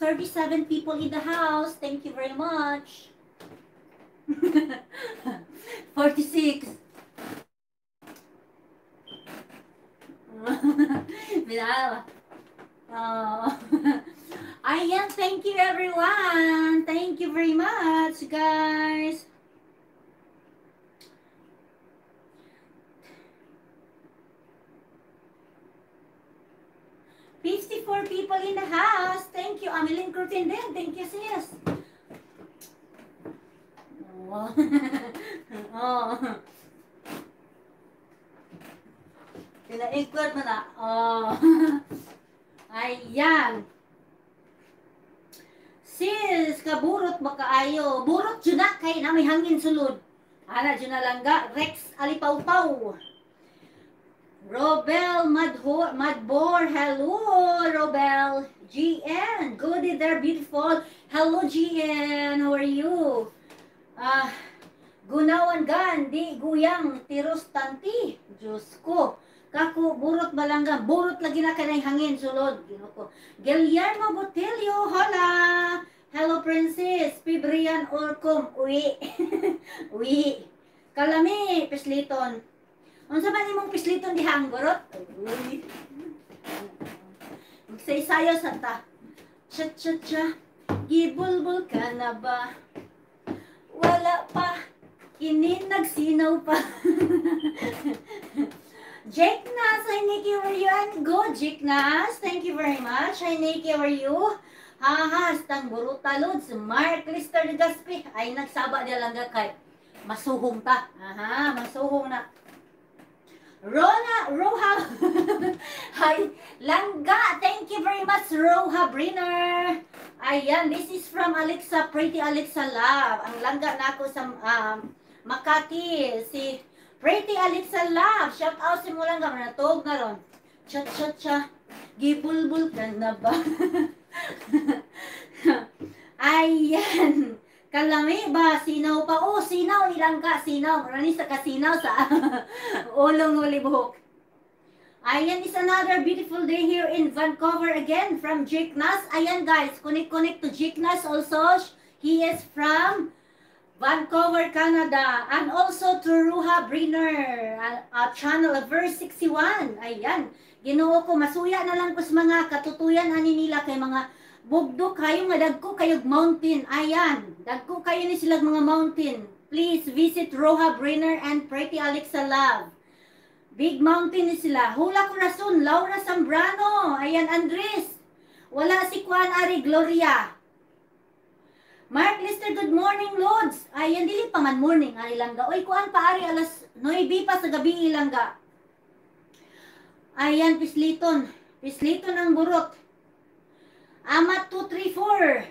37 people in the house. Thank you very much. 46. Binala. Ayan, thank you everyone. Thank you very much, guys. $54 people in the house. Thank you, Ameline Curtin din. Thank you, sis. Oh. Oh. Pina-include mo na. Oh. Ayan. Sis, kaburot ba kaayo? Burot dyan na kay na may hangin sulod. Ana dyan na langga. Rex Alipaw-paw. Robel Madbor. Hello, Robel. GN. Goody there, beautiful. Hello, GN. How are you? Gunawan gan. Di guyang tiros tanti. Diyos ko. Kako, burot balangga. Burot lagi na kanay hangin sulod. Ginoko. Guillermo Botelio. Hola. Hello, Princess. Pibrian Orcom. Uwi. Uwi. Kalami, Pisliton. Unsa man imong pisliton dihang burot? Uy. Magsaysayo sa ta. Cha-cha-cha. Gibulbul ka na ba? Wala pa. Kini nagsinaw pa. Jake Nas, hi Nikki, where you at? Go, Jake Nas. Thank you very much. Hi Nikki, where you? Haha, stang burutalod. Si Mark Lister de Gaspi. Ay, nagsaba niya lang kay masuhong ta. Aha, masuhong na. Roha. Hi, Langga. Thank you very much, Roha Brinner. Ayan, this is from Alexa, Pretty Alexa Love. Ang langga na ako sa Makati. Si Pretty Alexa Love. Shout out si mo langga. Natog na ron. Cha-cha-cha. Gibulbul ka na ba? Ayan. Kalami ba? Sinaw pa. Oh, sinaw. Ilang ka? Sinaw. Marani sa kasinaw sa ulong ulibuhok. Ayan is another beautiful day here in Vancouver again from Jake Nas. Ayan guys, connect to Jake Nas also. He is from Vancouver, Canada. And also to Ruha Brinner, channel of verse 61. Ayan. Ginoo ko, masuya na lang ko sa mga katutuyan ani nila kay mga bugdo kayo nga dagko kayog mountain. Ayan, dagko kayo ni silang mga mountain. Please visit Roha Brinner and Pretty Alexa Love. Big mountain ni sila. Hula Corazon, Laura Zambrano. Ayan, Andres. Wala si Juan Ari Gloria. Mark Lister, good morning, Lods. Ayan, dili pa man morning, Ari Langga. Oy, kuan pa Ari, alas 9 pa sa gabi Ilangga. Ayan, Pisliton. Pisliton ang burot. Amat 234.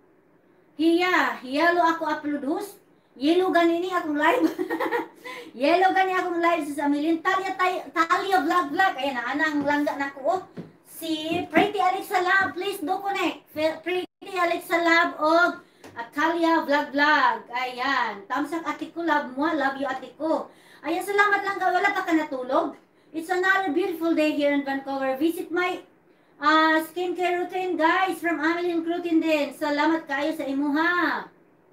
Hiyalo ako upload host. Yellow ganini akong live. Yellow gani akong live sa Amilin. Talia vlog. Ayan na, anang langga na ko. Si Pretty Alexa Love, please do connect. Pretty Alexa Love o Talia vlog. Ayan. Tamsak ate ko, love mo. Love you ate ko. Ayan, salamat lang ka. Wala pa ka natulog. It's another beautiful day here in Vancouver. Visit my skincare routine, guys, from Ameline Crutin din. Salamat kayo sa imuha.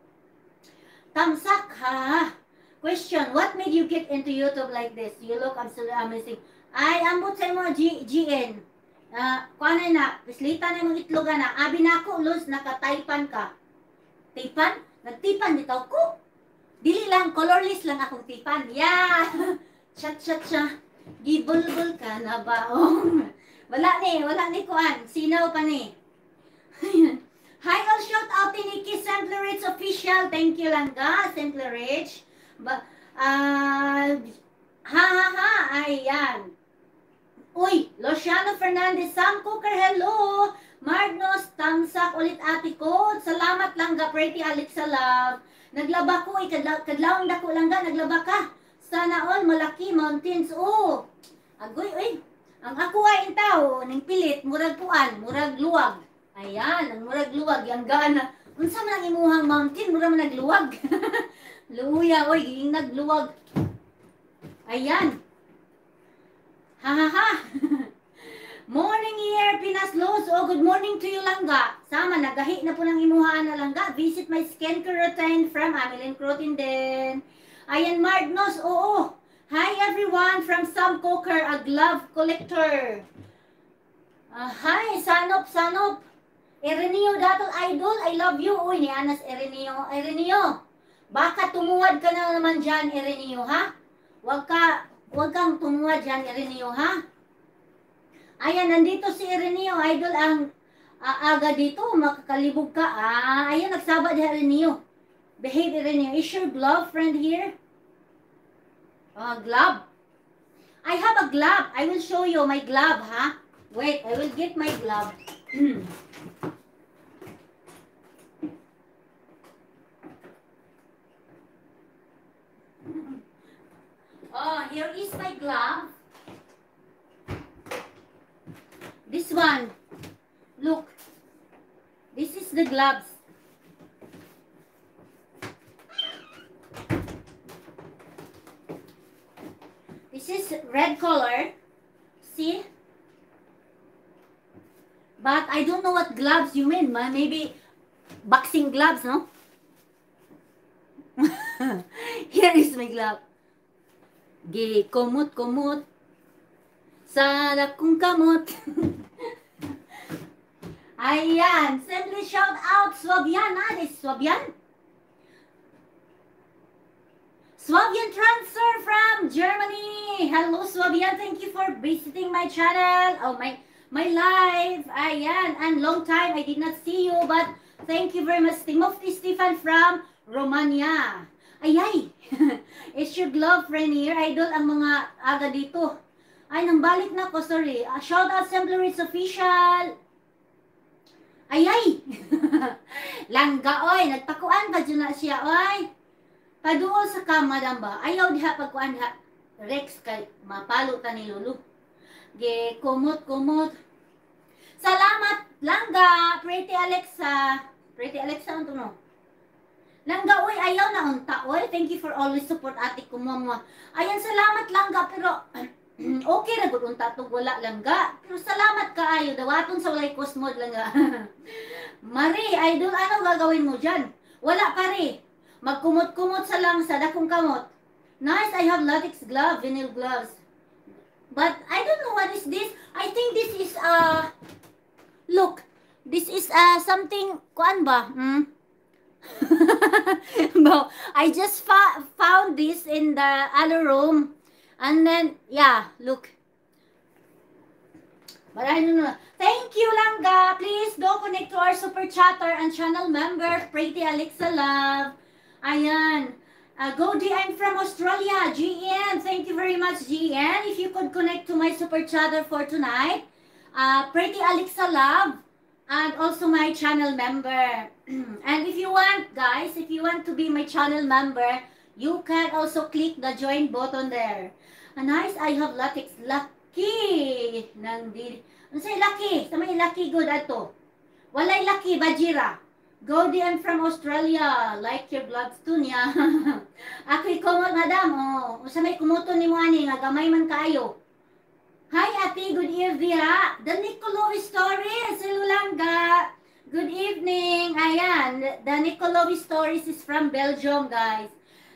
Tamsak, ha? Question, what made you get into YouTube like this? You look absolutely amazing. Ay, ambot sa imo, GN. Kuanay na, pislita na mong itloga na. Abi na ako, Luz, nakataypan ka. Tipan? Nagtipan dito ko. Dili lang, colorless lang akong tipan. Yeah! Chat. Gibulbul ka na ba? Wala ni kuan. Sinaw pa ni. Hi, all shout out to Nikki Simply Rich Official. Thank you lang ga, Simply Rich. Ayan. Uy, Luciano Fernandez, Sam Cooker, hello. Marnos, tamsak ulit ate ko. Salamat lang ga, Pretty Alexa Love. Naglaba ko, kadlawang dako lang ga, naglaba ka. Sana all, malaki, mountains. Oh, agoy. Ang ako ay tao, ning pilit, murag puan, murag luwag. Ayan, ang murag luwag, yung gana. Unsa man ang imuhang mountain, murag man nagluwag. Luya, oy, yung nagluwag. Ayan. Ha. Morning here, Jonas Los, oh, good morning to you, Langga. Sama, nagahi na po ng imuhaan na Langga. Visit my skincare routine from Amelin Crotin din. Ayan, Margnos, oo. Hi everyone from Sam Coker, a glove collector. Hi, Sanop. Erenio, Datol Idol, I love you. Uy, ni Anas Erenio. Baka tumuwad ka na naman dyan, Erenio, ha? Huwag kang tumuwad dyan, Erenio, ha? Ayan, nandito si Ireneo, idol ang aga dito, makakalibog ka. Ayan, nagsaba di Ireneo. Behave Ireneo. Is your glove friend here? Glove? I have a glove. I will show you my glove, ha? Wait, I will get my glove. Oh, here is my glove. This one, look, this is the gloves. This is red color, see? But I don't know what gloves you mean, maybe boxing gloves, no? Here is my glove. Kumot. Sana kung kamot. Ayan. Simply shout out Swabian. This Swabian. Swabian transfer from Germany. Hello Swabian. Thank you for visiting my channel. Oh, my live. Ayan. And long time I did not see you. But thank you very much. Timothy Stefan from Romania. Ayay. It's your glove friend here. Idol ang mga aga dito. Ay, nambalik na ko, sorry. Shout out Semblerites Official. Ayay! Langga, oy. Nagpakuan ka dyan na siya, oy. Paduol sa kama, ba? Ayaw diha pagkuan diha. Rex, kay mapalo ta ni Lulu. Kumot. Salamat, Langga. Pretty Alexa, ano no? Langga, oy, ayaw na unta, oy. Thank you for always support ate ko, mama. Ayan, salamat, Langga, pero... okay na gud unta tong wala Langga. Pero salamat kaayo dawaton sa walay cosmod Langga. Mari, idol, ano gagawin mo diyan? Wala pare. Magkumot-kumot sa lang sa dakong kamot. Nice, I have latex glove, vinyl gloves. But I don't know what is this. I think this is look, this is something kuan ba? No, I just found this in the other room. And then, yeah, look. But I don't know. Thank you, Langga. Please go connect to our super chatter and channel member, Pretty Alexa Love. Ayan. Go DM from Australia, GN. Thank you very much, GN. If you could connect to my super chatter for tonight. Pretty Alexa Love. And also my channel member. And if you want, guys, if you want to be my channel member, you can also click the join button there. Nice, I have latex. Lucky. Ano say lucky? Sa may lucky good ato. Walay lucky, Bajira. Go DM from Australia. Like your gloves too niya. Ako'y kumot, madam. Oh, sa may kumuton ni mo ani, nga gamay man kayo. Hi, ate. Good evening, ha? The Nicolovi Stories. Hello, Langga. Good evening. Ayan. The Nicolovi Stories is from Belgium, guys.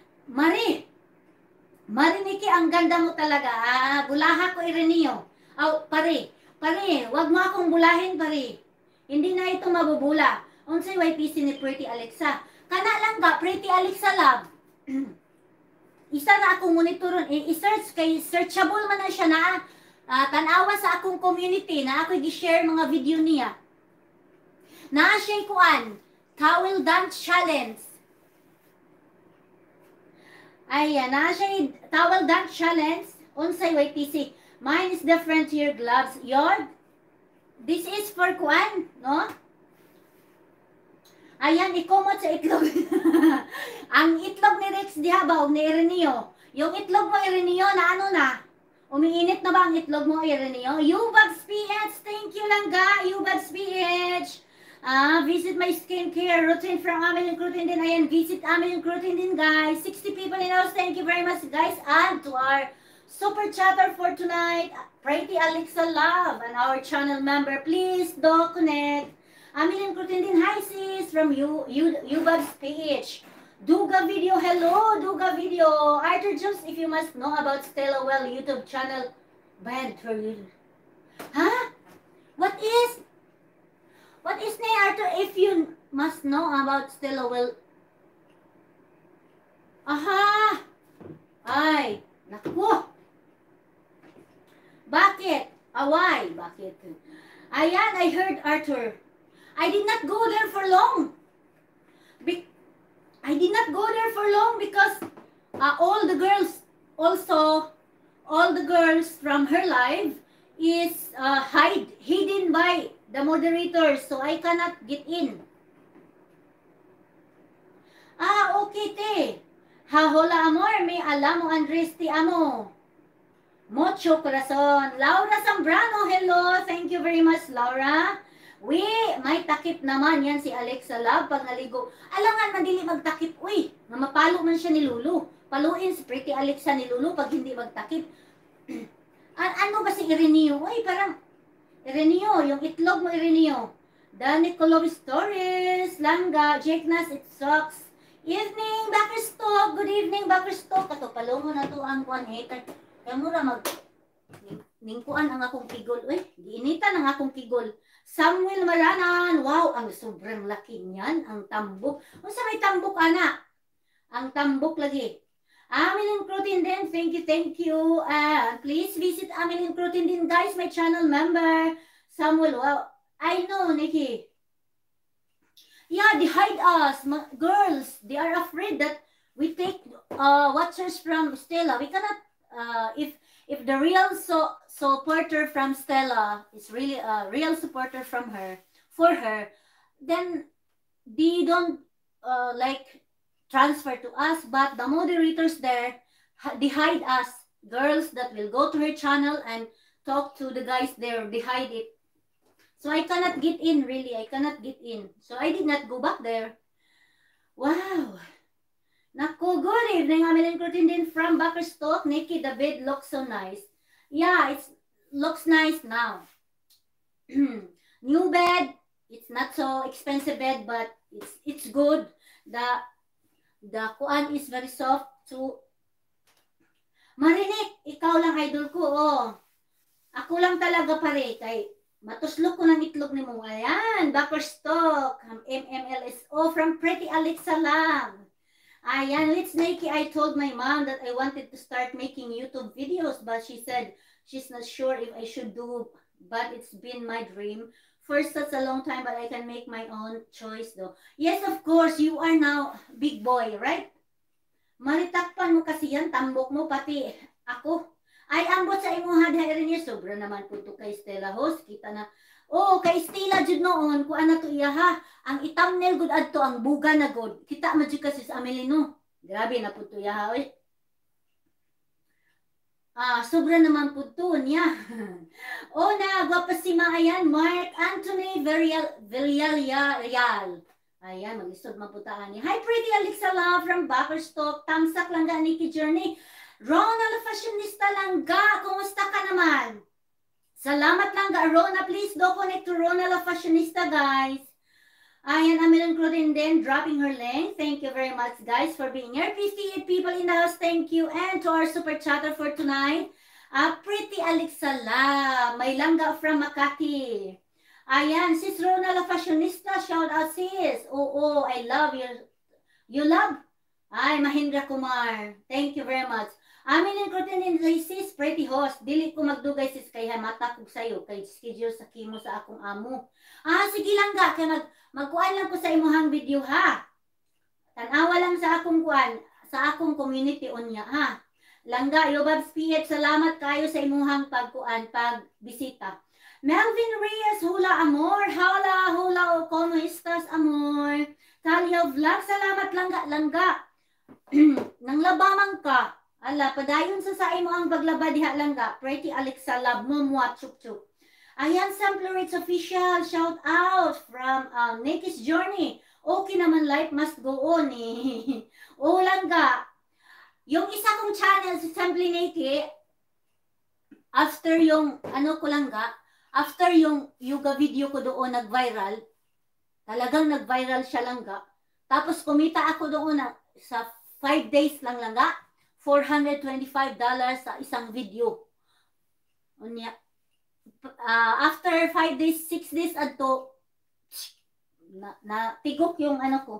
Mariniki, ang ganda mo talaga. Bulaha ko, Ireneo. Pare, wag mo akong bulahin, pare. Hindi na ito mabubula. Unsay YPC ni Pretty Alexa. Kana lang ga, Pretty Alexa Love. Isa na akong monitoron. I-search kay searchable man na siya na tanawa sa akong community na ako'y gi-share mga video niya. Naa siya'y kuan, Towel Dance Challenge. Ayan, naa siya'y Towel Dance Challenge. Unsay YPC. Mine is different to your gloves. This is for kuan, no? Ayan, ikumot sa itlog. Ang itlog ni Rex diha ba, o ni Ireneo? Yung itlog mo, Ireneo, na ano na? Umiinit na ba ang itlog mo, Ireneo? Ubags PH, thank you Langga, Ubags PH. Visit my skincare routine from Amelin Crotin din. Ayan, visit Amelin Crotin din, guys. 60 people in house, thank you very much, guys. And to our super chatter for tonight. Pretty Alexa Love and our channel member. Please do connect. Amilin Krutindin, hi sis from Ubab's PH. Duga Video, hello Duga Video. Arthur Jones, if you must know about Stella Well YouTube channel. Bad for you. Huh? What is name Arthur if you must know about Stella Well? Aha! Ay, naku! Bakit? Why? Bakit? Ayan, I heard Arthur. I did not go there for long. I did not go there for long because all the girls from her live is hidden by the moderators, so I cannot get in. Okay, te. Hola, amor. May alam mo, Andres, ti amo. Mucho corazon. Laura Zambrano, hello. Thank you very much, Laura. May takip naman yan si Alexa Love pag naligo. Alangan, madili magtakip. Uy, mapalo man siya ni Lulu. Paluin si Pretty Alexa ni Lulu pag hindi magtakip. Ano ba si Ireneo? Uy, parang Ireneo, yung itlog mo Ireneo. Dani Color Stories, Langga, Jake Nas, it sucks. Evening, Backerstock. Good evening, Backerstock. Kato, palo mo na to ang kuan hater. Kaya mura ningkuan ang akong kigol. Uy, giinitan ang akong kigol. Samuel Maranan. Wow, ang sobrang laki niyan. Ang tambok. Unsa may tambok, ana? Ang tambok lagi. Amelin Protein din. Thank you. Please visit Amelin Protein din, guys. My channel member. Samuel, wow. I know, Nikki. Yeah, they hide us. Girls, they are afraid that we take watchers from Stella. We cannot, if the real supporter from Stella is really a real supporter from her, for her, then they don't like transfer to us, but the moderators there, they hide us. Girls that will go to her channel and talk to the guys there, they hide it. So I cannot get in, really. I cannot get in. So I did not go back there. Wow. Naku, good evening. Amelin Curtin din from Backerstock. Nikki, the bed looks so nice. Yeah, it looks nice now. New bed. It's not so expensive bed, but it's good. The kuan is very soft. So, Marinik, ikaw lang idol ko. Oh. Ako lang talaga pare. Kay matuslok ko ng itlog ni mo. Ayan, Backerstock. MMLSO from Pretty Alexa lang. Ayan, Litz Nikki, I told my mom that I wanted to start making YouTube videos, but she said she's not sure if I should do, but it's been my dream for such a long time, but I can make my own choice though. Yes, of course, you are now big boy, right? Maritakpan mo kasi yan, tambok mo, pati ako. Ay, ambot sa imuha dahil niya, sobra naman po to kay Stella Host, kita na. Oh, kay Stella jud noon, kuan na to iya ha. Ang i-thumbnail gud adto ang buga na gud. Kita man jud kasi sa Amelino. Grabe na pud to iya ha, oy. Sobra naman pud to niya. Oh, na gwapa si Maayan, Mark Anthony Villarreal. Ayan, mag-isod maputaan niya. Hi, Pretty Alexa Love from Backerstock. Tamsak lang ga Nikki Journey. Ronald Fashionista Langga, kumusta ka naman? Salamat Langga, Rona. Please do connect to Ronald Fashionista, guys. Ayan, Amelin Clothing din, dropping her link. Thank you very much, guys, for being here. 58 people in the house, thank you. And to our super chatter for tonight, Pretty Alexa Love, may Langga from Makati. Ayan, sis Ronald Fashionista, shout out sis. Oo, I love you. You love? Ay, Mahindra Kumar. Thank you very much. Amelin Curtin din sis, Pretty Host. Dili ko magdugay sis kay mata ko sayo kay schedule sa kimo sa akong amo. Sige lang ga kay magkuan lang ko sa imuhang video ha. Tanawa lang sa akong kuan, sa akong community unya ha. Langga, Yobabs PH, salamat kayo sa imuhang pagbisita. Melvin Reyes, hola amor. Hola, como estas amor? Talia Vlog, salamat langga. Nang labamang ka. Ala, padayon sa imo ang paglaba diha langga. Pretty Alexa Love mo chuk. Ayan, Samplerits Official, shout out from Nikki's Journey. Okay naman, life must go on eh. O langga, yung isa kong channel si Sample Nikki, after yung, ano ko lang ga, after yung yoga video ko doon nag-viral, talagang nag-viral siya lang ga. Tapos kumita ako doon sa 5 days lang ga, $425 sa isang video. Unya, after 5 days, 6 days adto, tigok yung ano ko.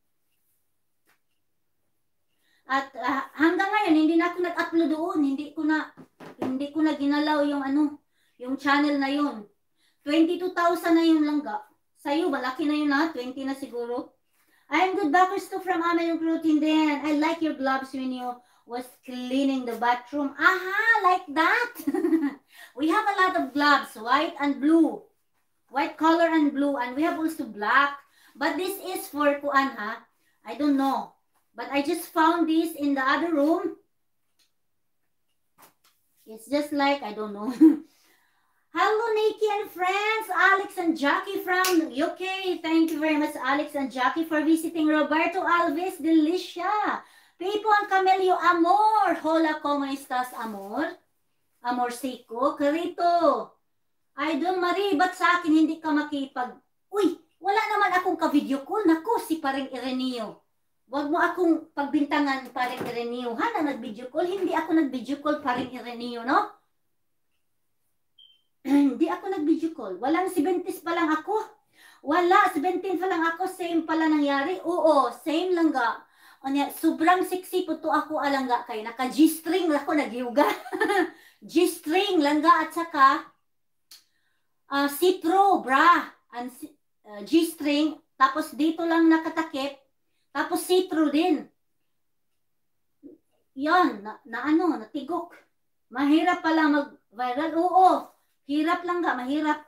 At hanggang ngayon hindi na ako nag-upload doon, hindi ko na ginalaw yung ano, yung channel na yun. 22,000 na yung langga. Sa'yo, malaki na yun na, 20 na siguro. I'm good, Backers to from Amen Routine din. I like your gloves when you was cleaning the bathroom. Aha, like that. We have a lot of gloves, white and blue. White color and blue, and we have also black. But this is for kuan ha. I don't know. But I just found this in the other room. It's just like, I don't know. Hello, Nikki and friends. Alex and Jackie from UK. Thank you very much, Alex and Jackie, for visiting. Roberto Alves, Delicia. Pipo and Camelio, amor. Hola, ¿cómo estás, amor? Amorcico. Carito. Idol Marie, ba't sa akin hindi ka makipag... Uy, wala naman akong ka-video call. Naku, si paring Ireneo. Huwag mo akong pagbintangan paring Ireneo. Ha, na nag-video call? Hindi ako nag-video call paring Ireneo, no? Hindi ako nag-video call. Walang 70s pa lang ako. Wala, 17 pa lang ako. Same pala nangyari. Oo, same lang ga. Onya, sobrang sexy po to ako alangga kay naka G-string ako nag-yoga. G-string langga at saka see-through bra and G-string tapos dito lang nakatakip tapos see-through din. Yan, ano, natigok. Mahirap pala mag-viral. Oo, hirap lang ga, mahirap.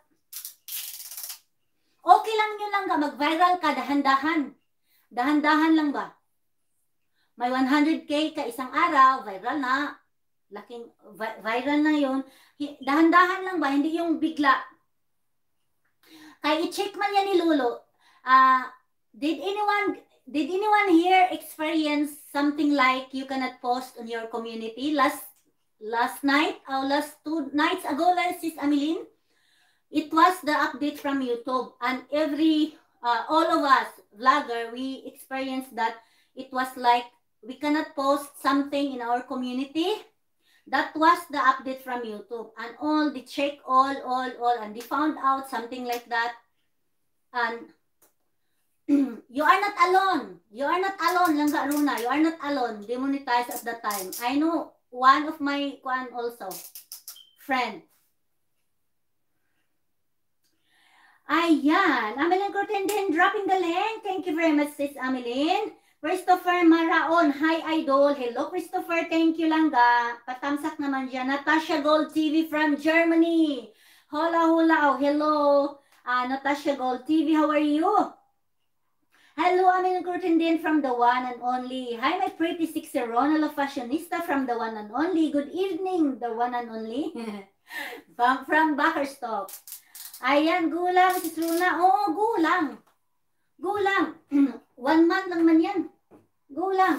Okay lang yun lang ga, mag-viral ka, dahan-dahan. Dahan-dahan lang ba? May 100K ka isang araw, viral na. Laking viral na yun. Dahan-dahan lang ba, hindi yung bigla. Kaya i-check man yan ni Lolo. Did anyone here experience something like you cannot post on your community last night or last 2 nights ago, Sis Ameline? It was the update from YouTube, and all of us vlogger, we experienced that it was like we cannot post something in our community. That was the update from YouTube, and all they check all, and they found out something like that. And you are not alone. You are not alone, Langga Runa. You are not alone. Demonetized at that time. I know one of my also friend. Ayan, Ameline Cortenden dropping the link. Thank you very much, Sis Ameline. Christopher Maraon, hi Idol. Hello Christopher, thank you langga. Patamsak naman dyan. Natasha Gold TV from Germany. Hola, oh, hello. Natasha Gold TV, how are you? Hello, Ameline Cortenden from the one and only. Hi, my pretty sexy Ronald Fashionista from the one and only. Good evening, the one and only. from Bakerstop. Ayan, gulang, Sis Luna. Oh, gulang. Gulang. 1 month lang man yan. Gulang.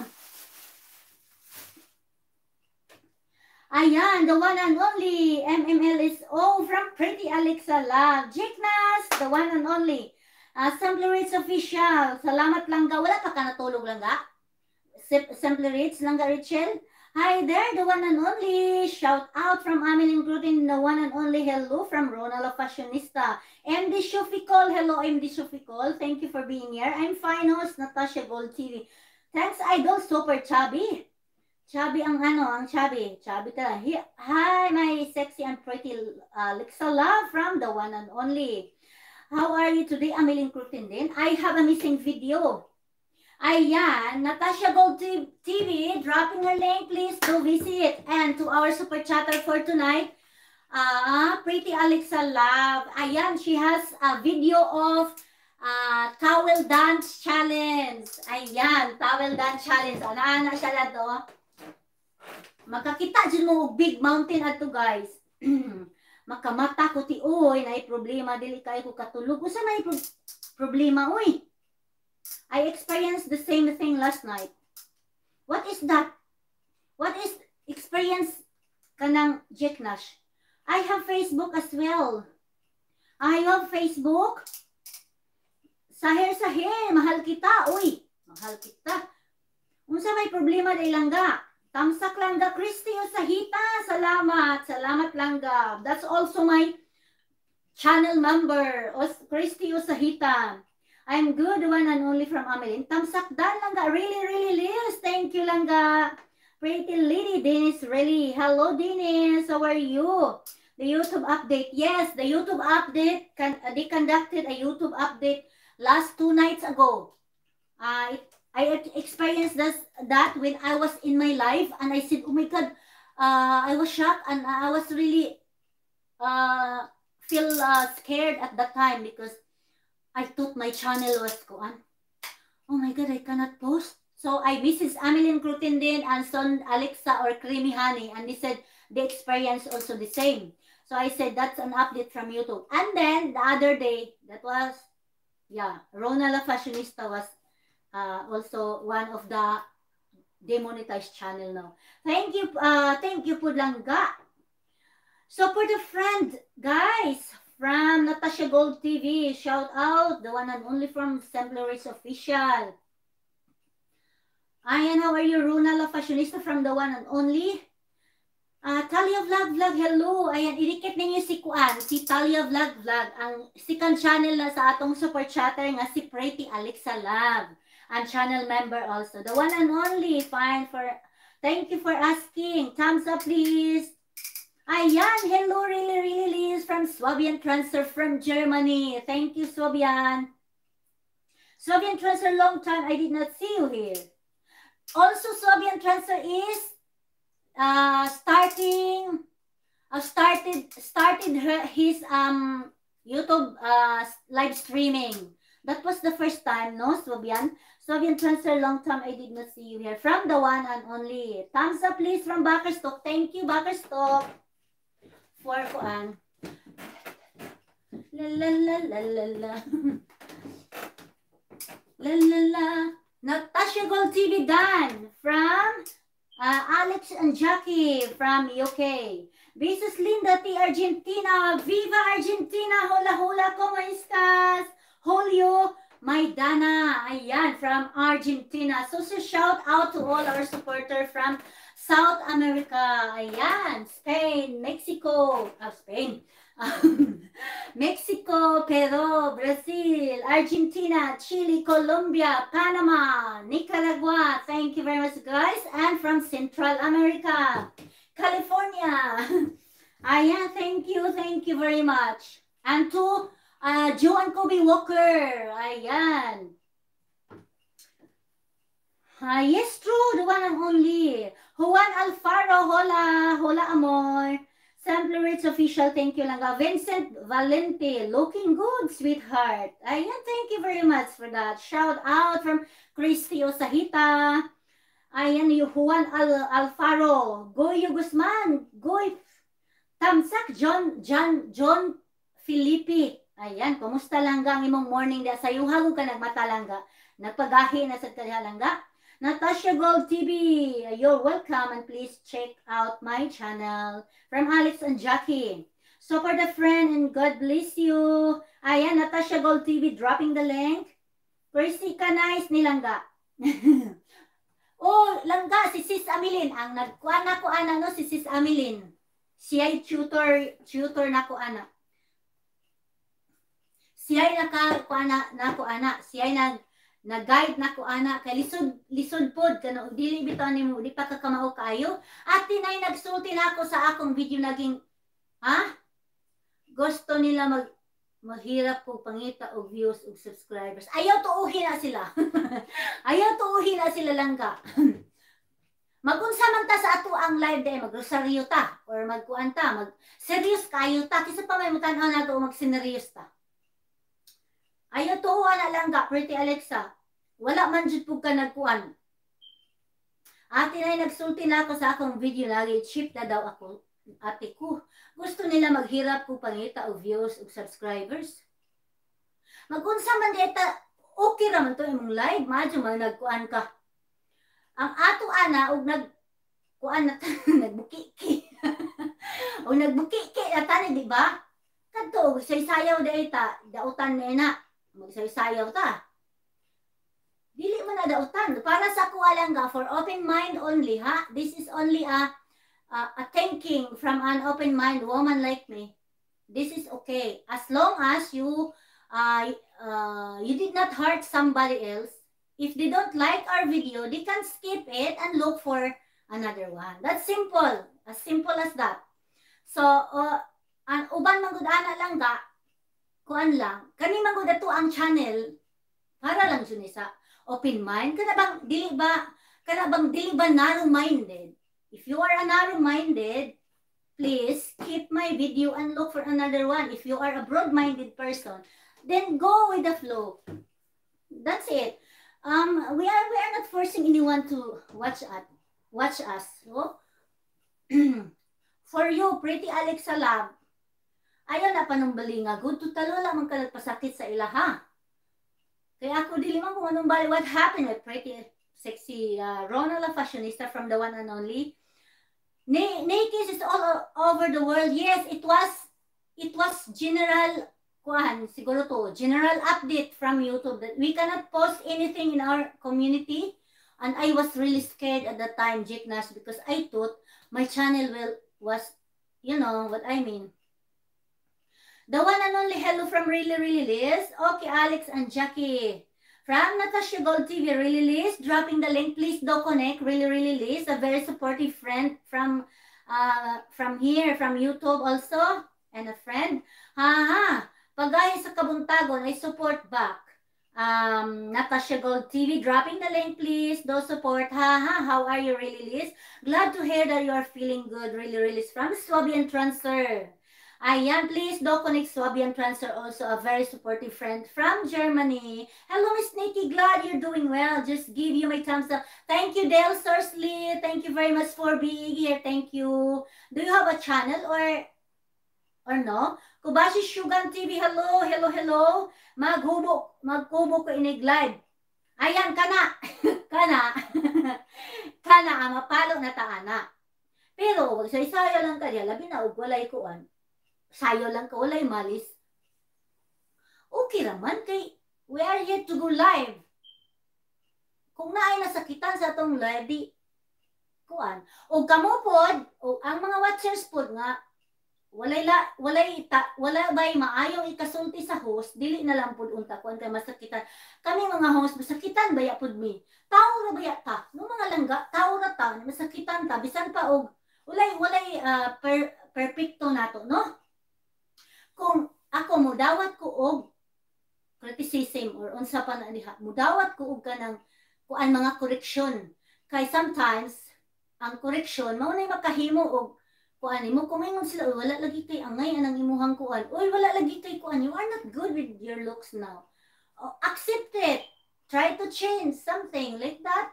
Ayan, the one and only. MML is from Pretty Alexa Love. Jake Nas, the one and only. Simply Rich Official. Salamat langga. Wala pa ka natulog langga? Simply Rich langga, Rachel. Hi there, the one and only. Shout out from Ameline Gluten, the one and only. Hello from Ronald Fashionista. MD Shufikol. Hello, MD Shufikol. Thank you for being here. I'm fine, host Natasha Gold TV. Thanks, Idol. Super chubby. Chubby ang chubby. Chubby talaga. Hi, my sexy and pretty Alexa Love from the one and only. How are you today, Ameline Gluten din? I have a missing video. Ayan, Natasha Gold TV, dropping her link, please do visit. And to our super chatter for tonight, Pretty Alexa Love. Ayan, she has a video of towel dance challenge. Ayan, towel dance challenge. Ana siya na to. Makakita dyan mo big mountain ato guys. Makamata ko ti oy, na problema dili kay ko katulog. Usa na problema oy. I experienced the same thing last night. What is that? What is experience kanang Jack Nash? I have Facebook as well. I have Facebook. Sahir, mahal kita. Uy, mahal kita. Unsa may problema day langga? Tamsak langga, Christy Usahita. Salamat, salamat langga. That's also my channel member, Christy Usahita. I'm good, one and only from Amelin. Tamsak dan langga, really Liz. Thank you langga. Pretty lady, Dennis, really. Hello Dennis, how are you? The YouTube update. Yes, the YouTube update. They conducted a YouTube update last 2 nights ago. I experienced that when I was in my live, and I said, oh my God, I was shocked, and I was really feel scared at that time, because I thought my channel was gone. Oh my God, I cannot post. So I messaged Amelin Crutindin and Son Alexa or Creamy Honey, and they said they experienced also the same. So I said, that's an update from YouTube. And then the other day, that was, yeah, Rona La Fashionista was also one of the demonetized channel now. Thank you Pudlangga. So for the friend, guys, from Natasha Gold TV, shout out, the one and only from Semblores Official. Ayan, how are you, Rona La Fashionista from the one and only? Talia Vlog, hello. Ayan, idikit ninyo si Kuan, si Talia Vlog, ang second channel na sa atong super chatter nga si Pretty Alexa Love, and channel member also. The one and only, thank you for asking. Thumbs up, please. Ayan, hello, really Liz from Swabian Transfer from Germany. Thank you, Swabian. Swabian Transfer, long time I did not see you here. Also, Swabian Transfer is started his YouTube live streaming. That was the first time, no, Swabian? Swabian Transfer, long time I did not see you here. From the one and only. Thumbs up, please, from Backerstock. Thank you, Backerstock. For Kuan. La la la la la la. La la la. Natasha Gold TV Dan from Alex and Jackie from UK. Besos Linda T. Argentina. Viva Argentina! Hola hola, ¿cómo estás? Julio Maidana. Ayan, from Argentina. So shout out to all our supporters from South America. Ayan, Spain, Mexico. Spain. Mexico, Peru, Brazil, Argentina, Chile, Colombia, Panama, Nicaragua. Thank you very much, guys. And from Central America, California. Ayan, thank you very much. And to Joe and Kobe Walker. Ayan. Yes, true, the one and only. Juan Alfaro, hola amor. Semblores Official, thank you lang. Vincent Valente, looking good, sweetheart. Ayan, thank you very much for that. Shout out from Christy Osahita. Ayan, Juan Alfaro. Goyo Guzman. Goy Tamsak, John Filipe. Ayan, kumusta langga ang imong morning da sa yuhag ka nagmata langga. Nagpagahi na sa kanya langga. Natasha Gold TV, you're welcome, and please check out my channel from Alex and Jackie. So for the friend, and God bless you. Ayan, Natasha Gold TV, dropping the link. Christy ka nice ni Langga. Oh, Langga, si Sis Amelin. Ang nagkuha na ko ana, no, si Sis Amelin. Siya'y tutor na ko ana. Siya'y nakakuha na ko ana. Siya'y nag-guide na ko ana, kay lisod pod kano dili bitaw nimo di pa ka kamao kaayo. At tinay nagsulti na ako sa akong video naging gusto nila maghirap ko pangita og views ug subscribers. Ayaw tuuhin na sila. Ayaw tuuhin na sila langga. Magunsa man ta sa ato ang live day, magrosaryo ta or magkuan ta, mag-serious kayo ta kisa pa may mutan-aw na to mag-serious ta. Ayaw tuuhan na langga, Pretty Alexa. Wala man jud pug ka nagkuan. Ate na nagsulti na ako sa akong video lagi, cheap na daw ako. Ate ko, gusto nila maghirap ko pangita og views ug subscribers. Magunsa man dita, okay ra man to imong live, madyo man nagkuan ka. Ang ato ana og nagkuan na nagbukiki. O nagbuki-ki atani di ba? Kadto say-sayaw day ta, dautan na magsayaw ta. Dili man na dautan. Para sa kuha lang ga for open mind only ha. This is only a thinking from an open mind woman like me. This is okay as long as you did not hurt somebody else. If they don't like our video, they can skip it and look for another one. That's simple. As simple as that. So, ang uban manggod-ana lang ga, kuan lang, kani manggod ato ang channel, para lang dyan sa open mind. Kana bang dili ba narrow-minded? If you are a narrow-minded, please keep my video and look for another one. If you are a broad-minded person, then go with the flow. That's it. We are not forcing anyone to watch us. So, for you, Pretty Alexa Love, ayaw na panumbali nga, good to talo lamang ka nagpasakit sa ila, ha? Kaya ako dili man kung anong bali, what happened with Pretty Sexy Ronald, a fashionista from the one and only. Naked is all over the world. Yes, it was general, siguro to, general update from YouTube that we cannot post anything in our community. And I was really scared at the time, Jake Nash, because I thought my channel was, you know what I mean. The one and only hello from Really Liz. Okay, Alex and Jackie. From Natasha Gold TV, Really Liz. Dropping the link, please do connect. Really Liz, a very supportive friend from here, from YouTube also. And a friend. Pagaya sa kabuntagon, I support back. Natasha Gold TV, dropping the link, please. Do support. How are you, Really Liz? Glad to hear that you are feeling good, Really Liz. From Swabian Transfer. Ayan, please do connect Swabian Transfer, also a very supportive friend from Germany. Hello, Miss Nikki, glad you're doing well. Just give you my thumbs up. Thank you, Dale Sorsley. Thank you very much for being here. Thank you. Do you have a channel or no? Kubashi Shugan TV, hello. Magkubo ko inig live. Ayan, kana. Kana, mapalo na taana. Pero, wag say-sayo lang kanya, labi na, walay kuan. Sayo lang ka, walay malis. Okay raman, kay we are here to go live. Kung naay nasakitan sa atong live, di, kuan. O kamo pod, o ang mga watchers pod nga, wala bay maayong ikasulti sa host, dili na lang pod unta kuan kay masakitan. Kami mga host, masakitan baya pod mi. Tao ra baya ta, no mga langga, tao ra ta, masakitan ta, bisan pa og, walay perfecto nato, no? Kung ako mudawat ko og criticism or unsa pa na diha, mudawat ko og kanang kuan mga correction. Kay sometimes ang correction mao nay makahimo og kuan nimo kung ingon sila wala lagi kay angay anang imuhang kuan. Oy wala lagi kay kuan, you are not good with your looks now. Accept it. Try to change something like that.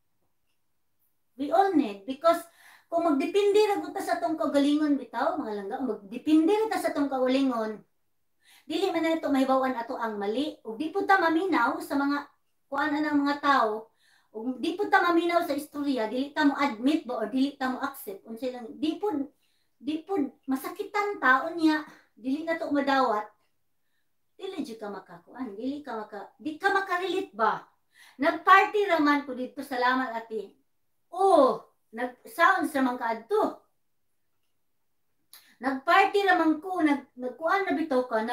We all need because kung magdepende ra gud ta sa atong kagalingon bitaw, mga langga, magdepende ra ta sa atong kagalingon. Dili man na ito mahibawan ato ang mali, ug di pud ta maminaw sa mga kuan ng mga tao, ug di pud ta maminaw sa istorya, dili ta mo admit ba or dili ta mo accept unsa lang di pud masakitan taon niya, dili na to madawat. Dili jud ka makakuan, di ka makarelate ba? Nagparty raman ko dito, salamat ate. Nag-sounds naman ka adto. Nag-party naman ko, nagkuan na bitaw ka,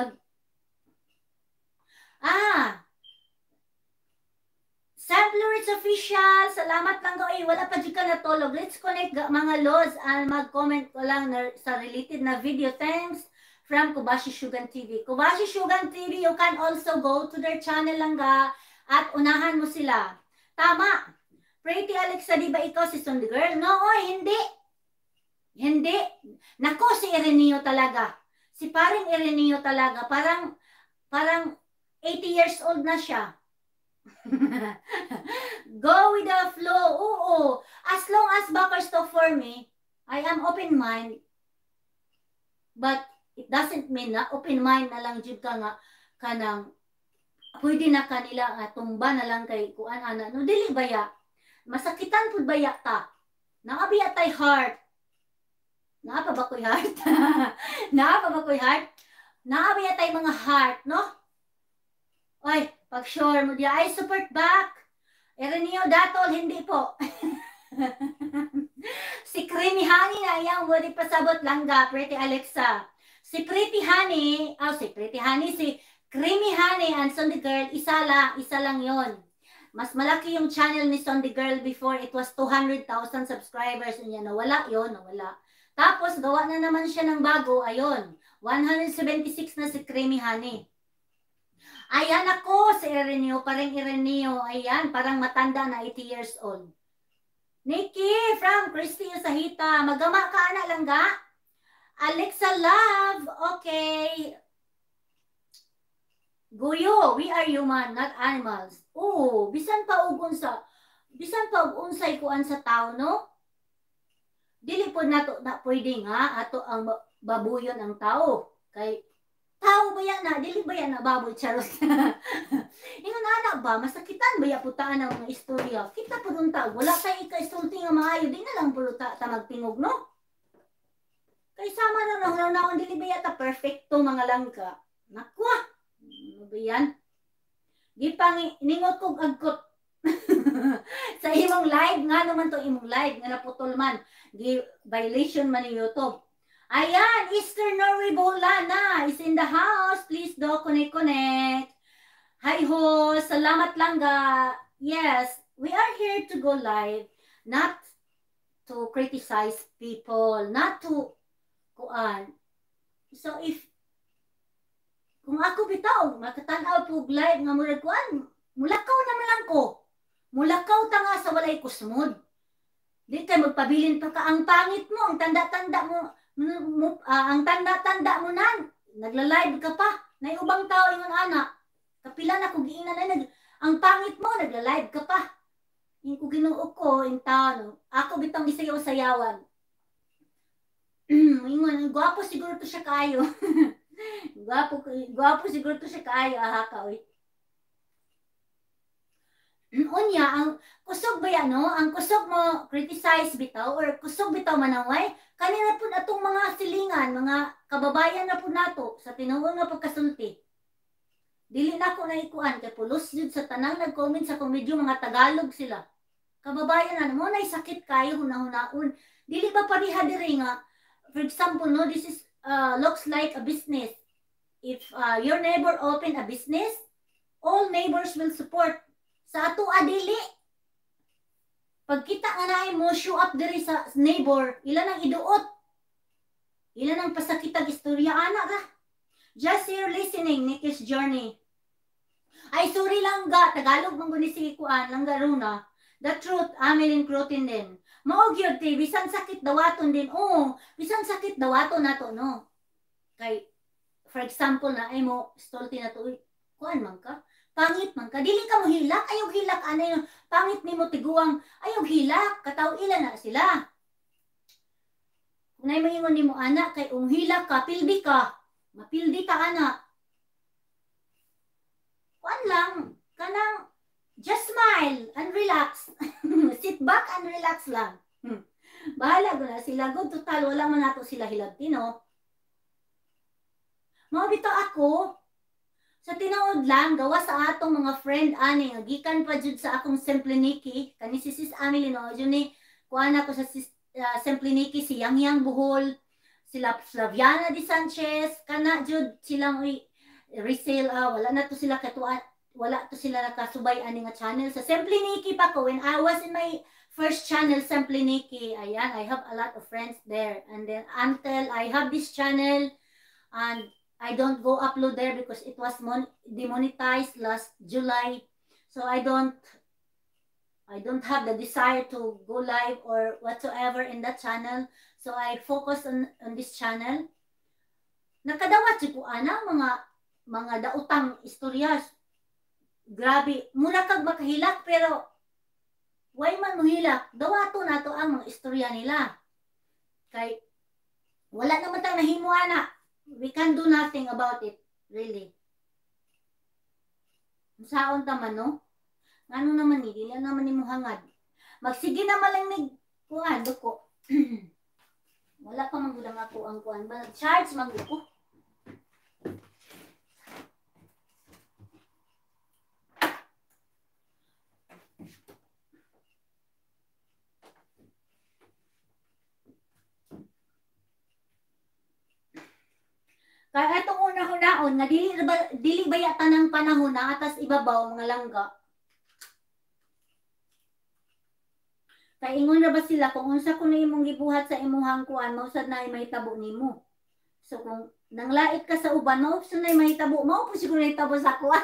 Samplerits Official, salamat lang ko. Wala pa dyan ka natulog. Let's connect mga lods. Mag-comment ko lang sa related na video. Thanks from Kubashi Shugan TV. Kubashi Shugan TV, you can also go to their channel lang ga at unahan mo sila. Tama. Pretty Alexa, di ba ikaw si Sunday Girl? No, hindi. Hindi. Nako, si Ireneo talaga. Si paring Ireneo talaga. Parang 80 years old na siya. Go with the flow. Oo. As long as backers talk for me, I am open mind. But it doesn't mean na open mind na lang jud ka nga kanang pwede na kanila tumba na lang kay kuan ana. No, dili baya. Masakitan pud baya ta. Naabiya tay heart. Naapa ba ko'y heart? Naapa ba ko'y heart? Naapa yata yung mga heart, no? Oy, pag sure mo diya, ay support back. Ireneo Datol, hindi po. Si Creamy Honey na iyang wali pasabot langga, Pretty Alexa. Si Pretty Honey, si Creamy Honey and Sunday Girl, isa lang yon. Mas malaki yung channel ni Sunday Girl before, it was 200,000 subscribers, niya nawala yon, nawala. Tapos gawa na naman siya ng bago, ayun, 176 na si Creamy Honey. Ayan ako, si Ireneo, parang Ireneo, ayan, parang matanda na 80 years old. Nikki from Christy Sahita. Magama ka anak lang ga? Alexa Love. Okay. Guyo, we are human, not animals. Oh, bisan pa ug unsay kuan sa tao, no? Dili po nato na pwede nga ato ang babuyon ang tao. Kay tao ba yan na? Dili ba yan na baboy? Charot. Ingon anak ba? Masakitan ba ya putaan ang mga istorya? Kita po nung tao. Wala tayo ika-istorya nga maayo. Di na lang po ta magtingog, no? Kay sama na naon dili ba yata perfecto mga langka. Nakwa. Ano ba yan? Di pang ningot kong agkot. Sa imong live, nga naman to imong live, nga naputol man. Di violation man ni YouTube. Ayan, Eastern Norway Bolana is in the house. Please do connect. Hi ho, salamat langga. Yes, we are here to go live, not to criticize people, not to kuan. So if kung ako bitaw, makatanaw po live nga murag kuan, mulakaw naman lang ko. Mulakaw ta nga sa walay kusmod. Di kay magpabilin pa ka ang pangit mo, ang tanda-tanda mo. Ang tanda-tanda mo nan, nagla-live ka pa, na ubang tao ingon ana. Kapila na kung giinan na ang pangit mo, nagla-live ka pa. Yung kung ginuo ko, yung tao, no? Ako bitang gisayaw-sayawan. Ingon, gwapo siguro to siya kayo. gwapo siguro to siya kayo, ahaka, oy. Unya, ang kusog ba yan, no? Ang kusog mo criticize bitaw or kusog bitaw manaway, kanina po atong mga silingan, mga kababayan na po nato sa tinuong na pagkasulti. Dili na ko naikuan kay pulos jud sa tanang nag-comment sa komedyo mga Tagalog sila. Kababayan na mo nay sakit kayo hunahunahon. Dili ba pariha diri nga for example no this is looks like a business. If your neighbor open a business, all neighbors will support. Sa ato adili. Pag kita nga naay mo show up diri sa neighbor, ilan ang iduot? Ilan ang pasakitag istorya ana ra? Just here listening, Nikki's journey. Ay sorry lang ga, Tagalog man guni si kuan lang garuna. The truth, amin inclutin din. Mao gyud ti bisan sakit dawaton din. Oh, bisan sakit dawaton nato no. Kay for example na ay mo stolti na to kuan man ka. Pangit man ka, dili ka mo hilak, ayaw hilak, anay, pangit ni mo tiguang, ayaw hilak, kataw ilan na sila. Kung na'y maingon ni mo anak, kay hilak ka, pildi ka, mapildi ka anak. Kuan lang, kanang, just smile and relax. Sit back and relax lang. Bahala ko na sila, good total, wala man nato sila hilabti, no? Mabito ako, sa tinuod lang, gawa sa atong mga friend ani nga gikan pa jud sa akong Simple Nikki, kani si Sis Amelie no, jud ni kuan ako sa Simple Nikki si Yang Buhol, sila Flaviana Di Sanchez, kana jud silang resale wala na to sila katuan, wala to sila nakasubay ani nga channel sa Simple Nikki pa ko when I was in my first channel Simple Nikki. Ayan, I have a lot of friends there and then until I have this channel and I don't go upload there because it was demonetized last July. So I don't have the desire to go live or whatsoever in that channel. So I focus on this channel. Nakadawat si ko ana mga dautang istoryas. Grabe, mura kag makahilak pero why man mo hilak? Dawato nato ang mga istorya nila. Kay wala naman tang nahimo ana. We can do nothing about it, really. Saon taman, no? Ano naman ni, dili naman ni mo hangad. Magsige naman lang ni kuan duko. Wala pa man gud ang ako ang kuan ba. Charge man gud ko. Kaya itong una-hunaon nga dili ba yata ng panahon na atas ibabaw mga langga. Kaya ingon na ba sila kung unsa ko na imong gibuhat sa imuhang kuan mausad na mahitabo nimo. So kung nanglait ka sa uban mao sa na mahitabo mao po siguro mahitabo sa kuan.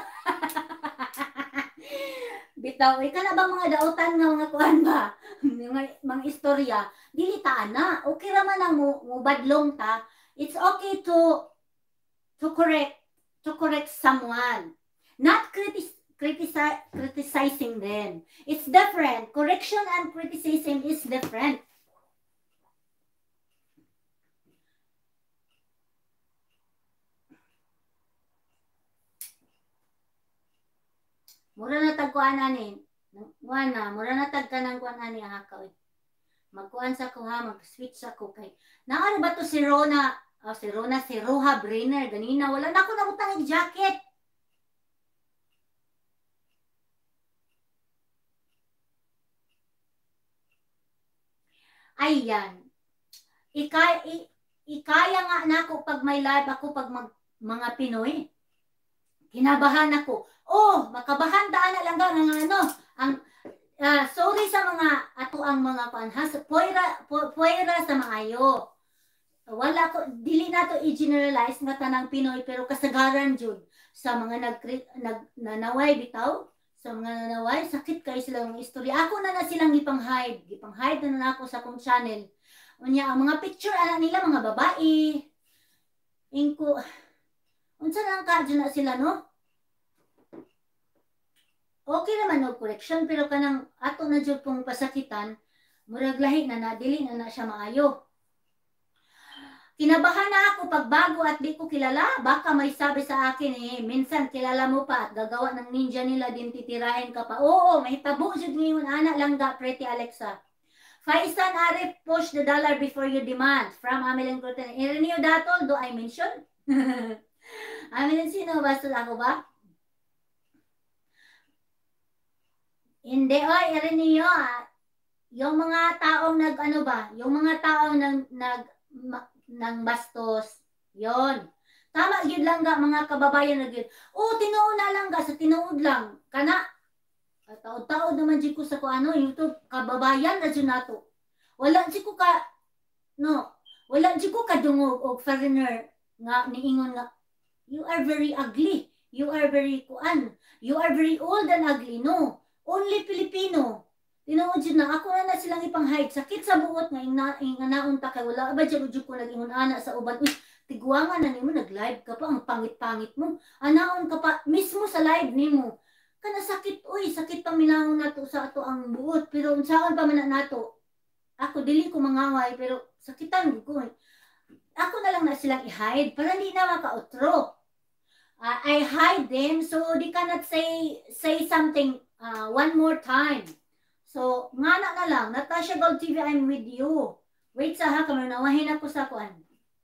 Bitaw ika na ba mga dautan nga mga kuan ba? mga istorya dili ta ana. Okay ra man ang mo badlong ta. It's okay to correct someone. Not criticizing them. It's different. Correction and criticism is different. Mura na tagkuan ani. Mura na tagka ng kuan ani haka oy. Magkuan sa ko ha, mag-switch ako kay. Naano ba to si Rona? Si Roha Brenner ganina wala na ako nabutang ng jacket. Ayan. Ikaya nga nako pag may live ako pag mga Pinoy. Kinabahan ako. Oh, makabahan daan na lang ng ano, ang sorry sa mga ato ang mga panhas. Poira sa mga ayo. Wala ko dili na to i-generalize nga tanang Pinoy pero kasagaran jud sa mga nanaway bitaw sa mga nanaway sakit kay sila ng istorya ako na silang gipang-hide na ako sa akong channel unya ang mga picture ana nila mga babae ingko unsa lang ka na sila no okay naman no correction pero kanang ato na jud pong pasakitan murag lahi na dili na siya maayo. Kinabahan na ako pag bago at di ko kilala. Baka may sabi sa akin minsan kilala mo pa at gagawa ng ninja nila din titirahin ka pa. Oo, may tabo jud ngayon ana lang ga pretty Alexa. Faisan Arif, push the dollar before you demand. From Ameline Corten. Ireneo Datol, do I mention? Ameline, sino ba? Ako ba? Hindi, oy, Ireneo. Yung mga taong nag-ano ba? Yung mga taong ng bastos. Yon. Tama gyud lang ga mga kababayan na gyud. Oh, tinuod na lang ga sa tinuod lang. Kana taod-taod naman jud ko sa kuano YouTube kababayan na jud nato. Wala jud ko ka wala jud ko kadungog og foreigner nga niingon nga you are very ugly. You are very You are very old and ugly. No. Only Filipino. Tinuod jud na ako na silang ipang-hide sakit sa buot nga inganaon ta kay wala ba jud ko nag-ingon ana sa uban uy tiguangan na nimo nag-live ka pa ang pangit-pangit mo anaon ka pa mismo sa live nimo kana sakit uy sakit paminahon nato sa ato ang buot pero unsaon pa man nato ako dili ko mangaway pero sakitan ko ako na lang na silang i-hide para hindi na maka-outro. I hide them so they cannot say something one more time. So, nga na lang, Natasha Gold TV, I'm with you. Wait sa ha, kamar nawahin ako sa kuan.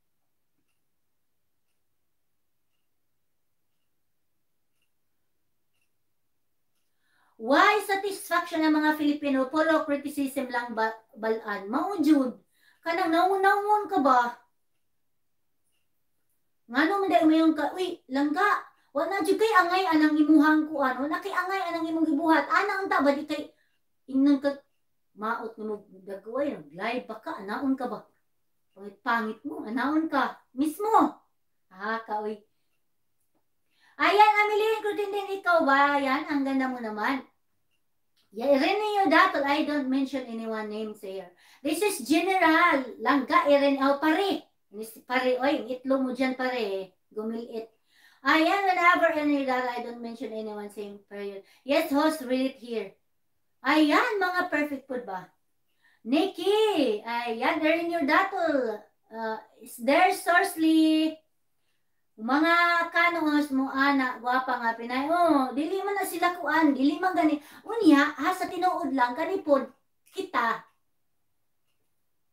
Why satisfaction ng mga Filipino? Puro criticism lang balaan. Maujud. Kanang naunawon ka ba? Nga naman dahil mayroon ka, uy, langga. Wala dyan kay angay anang imuhang kuan. Wala kay angay anang imong gibuhat. Anang ta ba di kay ingnan ka maot na mo dagway live ba ka anaon ka ba pangit mo anaon ka mismo ka uy ayan Ameline ko din ikaw ba yan ang ganda mo naman Ireneo Datol I don't mention anyone names here this is general langga Ireneo pare oy itlo mo dyan pare gumilit ayan whenever Ireneo Datol I don't mention anyone same period yes host read it here. Ayan, mga perfect food ba? Nikki, ayan, Ireneo Datol. Is there sourcely? Mga kanos mo, ana, gwapa nga, Pinay. Oh, dili man na sila kuan, dili man gani. Unya, ha, sa tinuod lang, kanipod, kita.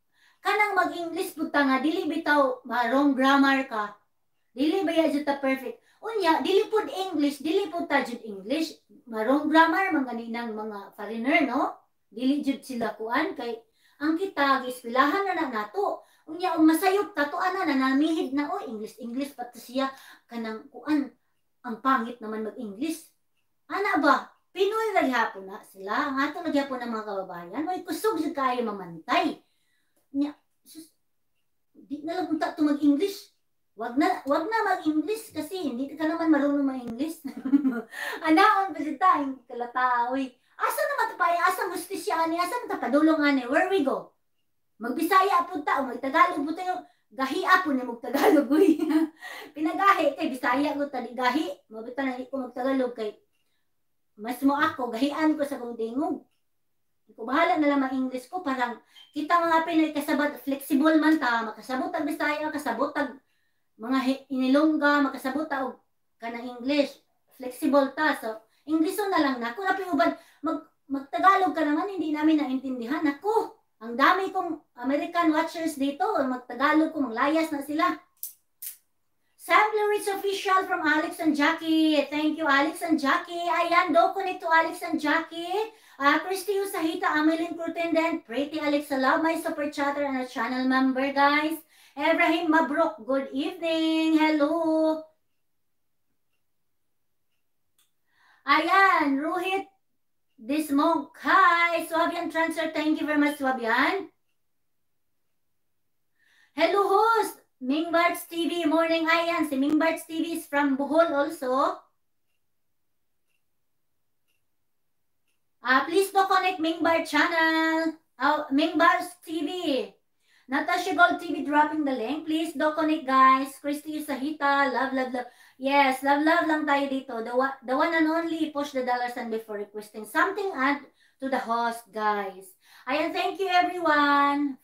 kanang mag-English puta nga dili bitaw wrong grammar ka. Dili ba ya jud ta perfect. Unya dili pud English, dili pud ta jud English. Wrong grammar man ganinang mga foreigner no. Dili jud sila kuan kay ang kita gieskwelahan na nato. Unya ang masayop ta to ana na namihid na English pat siya kanang kuan ang pangit naman mag-English. Ana ba? Pinoy ra gyapon na sila. Ang ato nagyapon ng mga kababayan, may kusog jud kayo mamantay. Nya, di na lang punta to mag-English. Wag na mag-English kasi hindi ka naman marunong mag-English. Anaon pa jud ta ang kalata oy. Asa na matapay, asa justisya ani, asa matapadulong ani, where we go? Magbisaya pud ta o magtagalog pud tayo. Gahi apon ni magtagalog uy. Pinagahi kay Bisaya ko tadi gahi, mabita na ko magtagalog kay mas mo ako gahian ko sa kong tingog. Ko bahala na lang mag-English ko parang kita mga Pinoy kasabot flexible man ta, makasabot ang Bisaya, kasabot ang mga inilongga, makasabot ta og kanang English. Flexible ta. So English na lang nako na piuban magtagalog ka naman hindi namin naintindihan. Nako, ang dami kong American watchers dito, magtagalog ko, manglayas na sila. Sampler Rich Official from Alex and Jackie. Thank you, Alex and Jackie. Ayan, do connect to Alex and Jackie. Christy Usahita, Amelin Kurtenden, Pretty Alex, I love my super chatter and a channel member, guys. Ebrahim Mabrok, good evening. Hello. Ayan, Ruhit Dismong. Hi, Swabian Transfer. Thank you very much, Swabian. Hello, host. Mingbarts TV, morning. Ayan, si Mingbarts TV is from Bohol also. Please do connect Mingbart channel. Mingbarts TV. Natasha Gold TV dropping the link. Please do connect, guys. Christy Usahita, love, love, love. Yes, love, love lang tayo dito. The one and only, push the dollar sign before requesting something add to the host, guys. Ayan, thank you, everyone.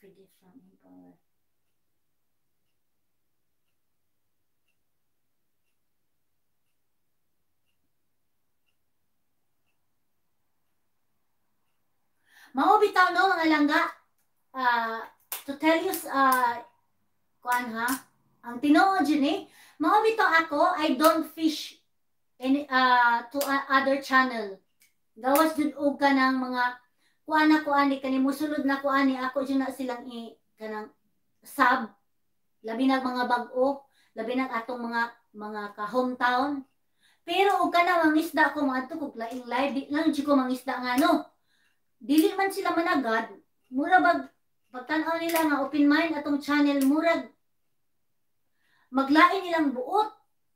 Mao bitaw no mga langga. To tell you kuan ha, ang tinuod ni mao bitaw ako, I don't fish any to other channel. Gawas jud og kanang mga kuan ni kani musulod na kuan ni ako jud na silang kanang sub labi na mga bag-o, labi na atong mga ka hometown. Pero og kana mangisda ko maadto kog laing live, di lang jud ko mangisda nga no. Dili man sila managad, mura pagtanaw nila nga open mind atong channel, murag maglain nilang buot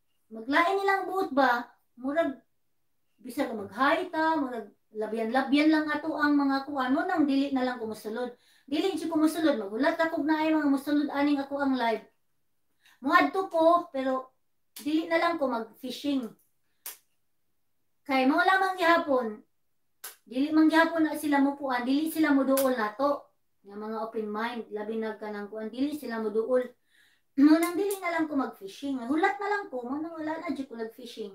ba, murag bisag mag-hi ta, murag labyan lang ato ang mga kuano nang dili na lang kumusulod. Dili si kumusulod, magulat ako na ay mga musulod aning ako ang live. Muadto ko pero dili na lang ko mag-fishing. Kay mao lamang gihapon. Dili man gyapon na sila mupuan, dili sila moduol nato. Nga mga open mind, labi na kanang kuan, dili sila moduol. Nang dili na lang ko mag-fishing. Hulat na lang ko, manang wala na jud ko nag-fishing.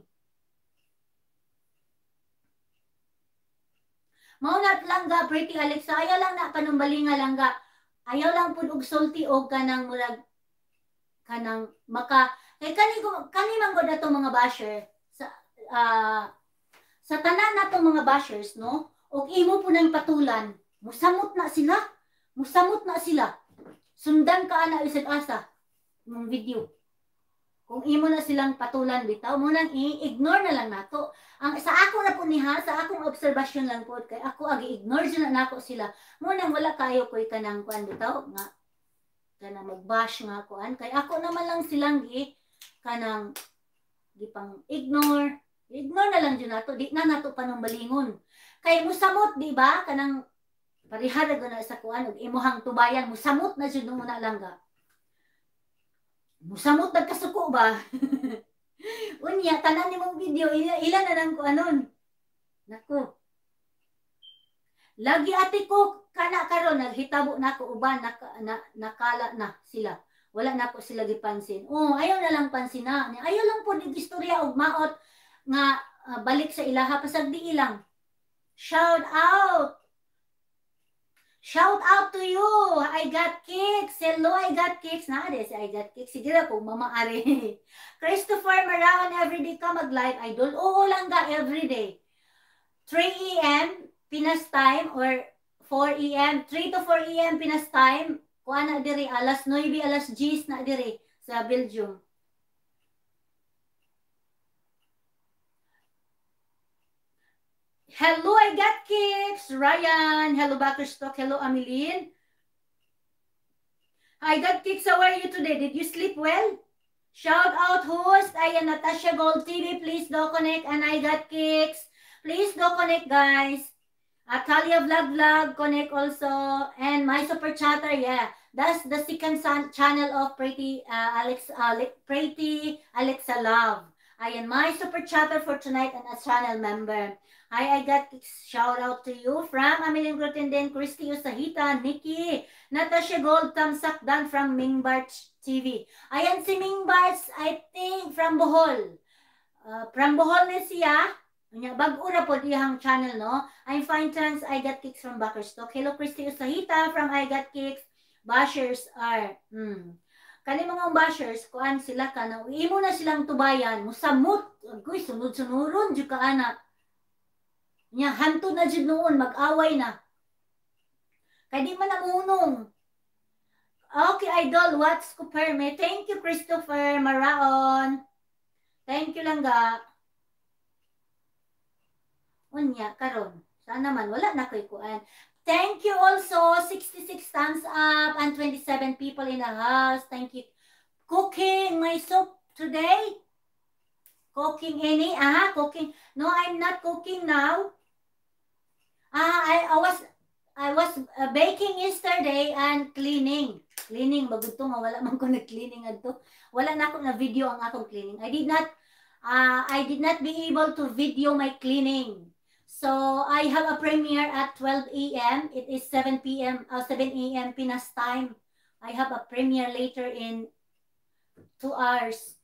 Mao na langga, Pretty Alexa, ayaw lang na panumbalinga langga. Ayaw lang pud og salty og kanang murag kanang maka kay kani man gud ato mga basher sa tanan nato mga bashers, no? Og imo po nang patulan, musamot na sila. Sundan ka ana isag asa ng video. Kung imo na silang patulan bitaw, mo nang i-ignore na lang nato. Ang sa ako na po niha, sa akong obserbasyon lang po kay ako agi-ignore na nako sila. Mo nang wala kayo koy kanang kuan bitaw nga kanang mag-bash nga kuan kay ako naman lang silang kanang gipang ignore na lang dyan nato, di na nato panumbalingon. Kay musamot, di ba? Kanang parihara ko na sa kuan, imuhang tubayan, musamot na dyan nung una lang ga. Musamot nagkasuko ba? Unya, tanan ni mong video, ilan na lang ko anon. Nako. Lagi ate ko, kana karon naghitabo na ko uban, nakala na sila. Wala na ko sila gipansin. Ayaw na lang pansin na. Ayaw lang po nag-istorya og maot nga balik sa ilaha pasag di ilang. Shout out Shout out to you. I got kicks. Hello, I got kicks. Nades, I got kicks. Sige na kung mamaari. Christopher Maraon, everyday ka mag-live idol. Oo lang ga, everyday. 3 a.m. Pinas time or 4 a.m. 3 to 4 a.m. Pinas time. Kuha na diri, alas 9, alas 10 na diri sa Belgium. Hello, I got kicks. Ryan. Hello, Butterstock. Hello, Ameline. I got kicks. How are you today? Did you sleep well? Shout out host. I am Natasha Gold TV. Please do connect. And I got kicks. Please do connect, guys. Talia Vlog connect also. And my super chatter, yeah. That's the second channel of Pretty Alexa Love. Ayan, my super chatter for tonight and a channel member. Hi, I got shout out to you from Ameline Grotenden, Christy Usahita, Nikki, Natasha Gold, Tamsak Dan from Mingbarts TV. Ayan si Mingbarts, I think from Bohol. From Bohol na siya. Bago na po diyang channel, no? I'm fine, trans. I got kicks from Backerstock. Hello, Christy Usahita from I got kicks. Bashers are, kani mga bashers, kuan sila ka na, imo na silang tubayan, musamot, agoy, sunod-sunuron, dyan ka anak. Nya, hanto na dyan noon, mag-away na. Kaya di man namunong. Okay, idol, what's kuperme? Thank you, Christopher Maraon. Thank you lang ga. Unya, karon. Sana man, wala na ko'y kuan. Thank you also, 66 thumbs up and 27 people in the house. Thank you. Cooking my soup today. Cooking any? Cooking. No, I'm not cooking now. I was baking yesterday and cleaning. Cleaning, baguto nga, wala man ko na-cleaning adto. Wala na ako na video ang akong cleaning. I did not be able to video my cleaning. So, I have a premiere at 12 a.m. It is 7 p.m. 7 a.m. Pinas time. I have a premiere later in 2 hours.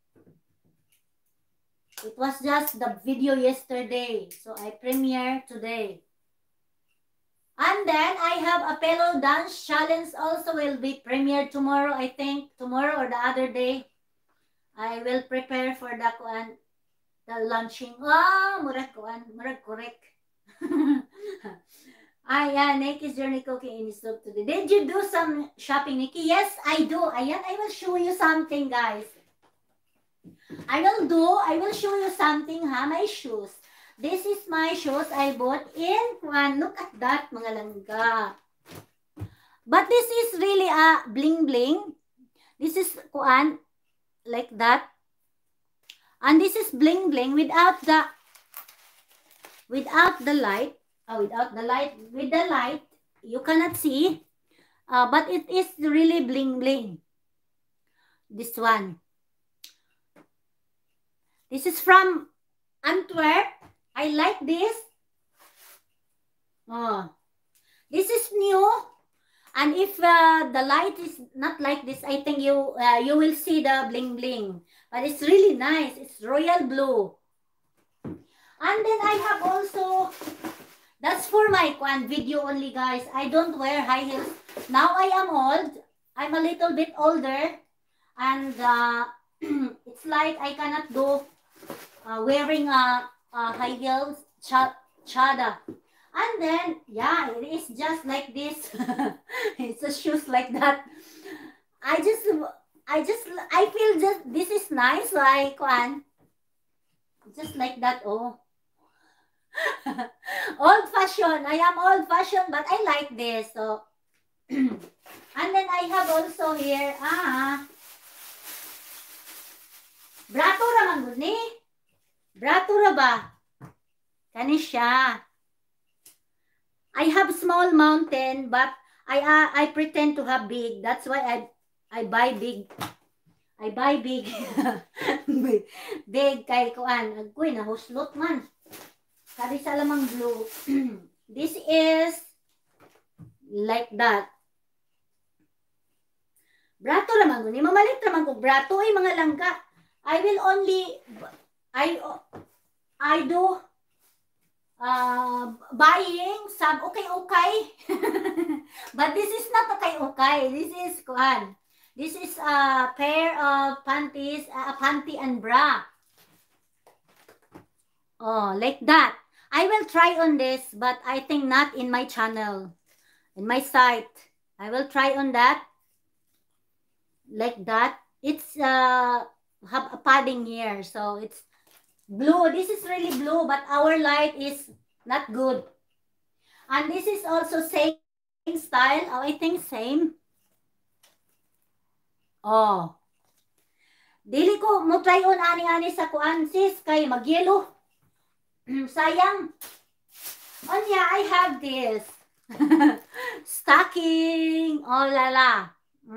It was just the video yesterday. So, I premiere today. And then, I have a pillow dance challenge also will be premiered tomorrow, I think. Tomorrow or the other day. I will prepare for the launching. Murag correct. Ayan, Nikki's Journey Cooking in Soup today. Did you do some shopping, Nikki? Yes, I do. Ayan, I will show you something, guys. I will show you something, my shoes. This is my shoes I bought in one. Look at that, mga langga. But this is really a bling-bling. This is kuan like that. And this is bling-bling without the light. With the light, you cannot see. But it is really bling-bling. This one. This is from Antwerp. I like this. This is new. And if the light is not like this, I think you will see the bling-bling. But it's really nice. It's royal blue. And then I have also, that's for my video only, guys. I don't wear high heels. Now I am old. I'm a little bit older. And it's like I cannot go wearing high heels, chada. And then, yeah, it is just like this. It's a shoes like that. I feel just, this is nice, like one. Just like that, oh. Old fashioned. I am old fashioned, but I like this. So, and then I have also here, Brato raman gud ni. Brato ra ba? Kani siya. I have small mountain, but I pretend to have big. That's why I buy big. I buy big. Big kay kuan. Agkoy na huslot man. Kari sa lamang blue. This is like that. Brato raman gud ni. Mamalit raman ko brato ay mga langka. I will only I do buying some okay. But this is not okay. This is kuan. This is a pair of panties, a panty and bra. Oh, like that. I will try on this, but I think not in my channel, in my site. I will try on that, like that. It's have a padding here, so it's blue. This is really blue, but our light is not good. And this is also same style. Oh, I think same. Oh. Dili ko mo try on ani-ani sa kuan sis kay magyelo. Sayang. Anya, I have this. Stocking. Oh lala.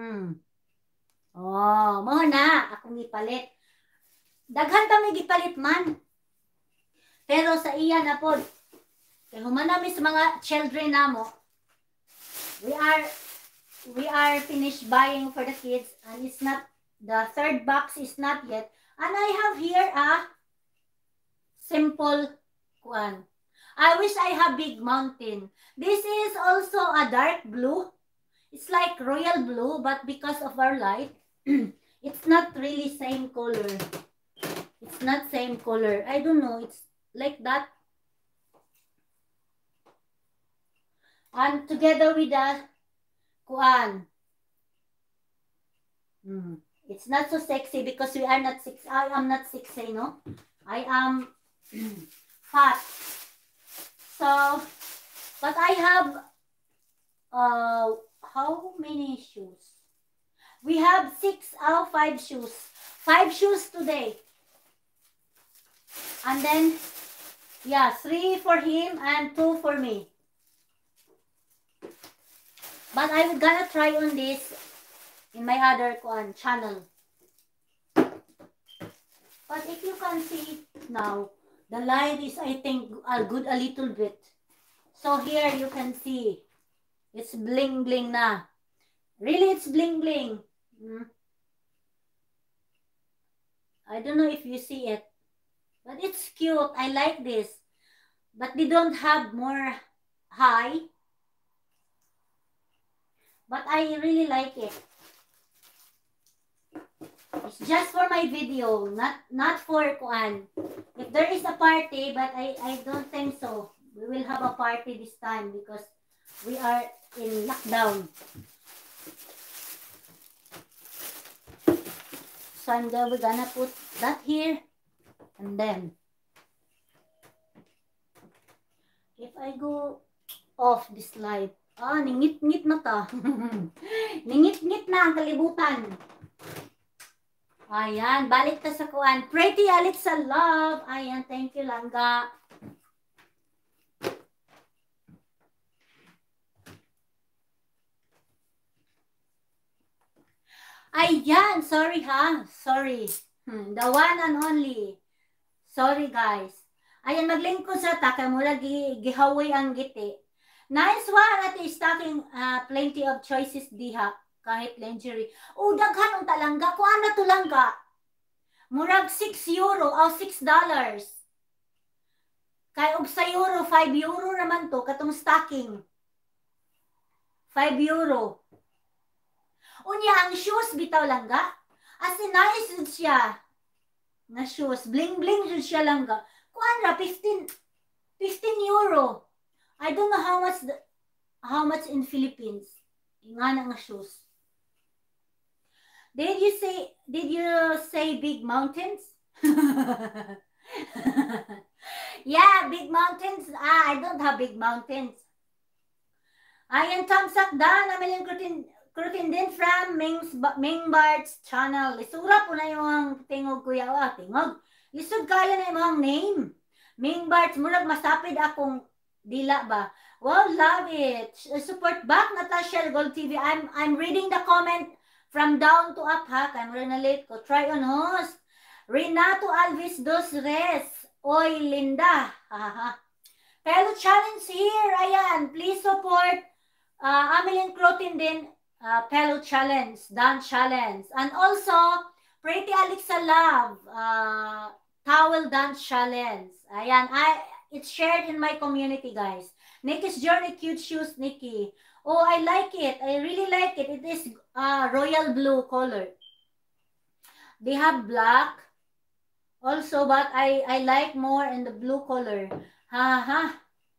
Oh, mo na akong gipalit. Daghan kami gipalit man. Pero sa iya na pod. Kay human nami sa mga children namo. We are finished buying for the kids and it's not, the third box is not yet. And I have here a simple one. I wish I have big mountain. This is also a dark blue. It's like royal blue, but because of our light, it's not really same color. It's not same color. I don't know. It's like that. And together with the kuan. It's not so sexy because we are not sexy. I am not sexy, no? I am fat. So, but I have how many shoes? We have 5 shoes. 5 shoes today. And then, yeah, 3 for him and 2 for me. But I'm gonna try on this in my other channel. But if you can see now, the light is, I think, good a little bit. So here you can see, it's bling bling na. Really, it's bling bling. I don't know if you see it, but it's cute. I like this. But they don't have more high. But I really like it. It's just for my video, not for kuan. If there is a party, but I don't think so. We will have a party this time because we are in lockdown. So we're gonna put that here, and then if I go off this light, ningit-ngit na ta. Ningit-ngit na ang kalibutan. Ayan, balik ta sa kuan. Pretty alit sa love. Ayan, thank you, Langga. Ayan, sorry ha. Sorry. The one and only. Sorry, guys. Ayan, maglingkod sa ta. Kaya mula gihawi ang giti. Nice one at stocking, plenty of choices diha kahit lingerie. O daghan unta langga, kuan na to langga. Murag 6 euro o $6. Kay og sa euro 5 euro naman to katong stocking. 5 euro. Unya ang shoes bitaw langga. As in nice siya. Na shoes, bling bling jud siya langga. Kuan ra 15 euro. I don't know how much in Philippines. Nga nga shoes. Did you say big mountains? Yeah, big mountains. I don't have big mountains. Ayan, thumbs up da. Namiling Krutin din from Ming Bart's channel. Lisura po na yung tingog kuya. Tingog. Lisod kaya na yung name. Ming Bart's, murag masapid akong dila ba? Well, love it. Support back, Natasha Gold TV. I'm reading the comment from down to up, ha? Kaya mura na late ko. Try on host. Renato Alves Dos Res. Oy, Linda. Pero challenge here. Ayan. Please support Amelin Crotin din. Pello challenge. Dance challenge. And also, Pretty Alexa Love. Towel dance challenge. Ayan. it's shared in my community, guys. Nikki's Journey Cute Shoes, Nikki. Oh, I like it. I really like it. It is royal blue color. They have black also, but I like more in the blue color. Ha.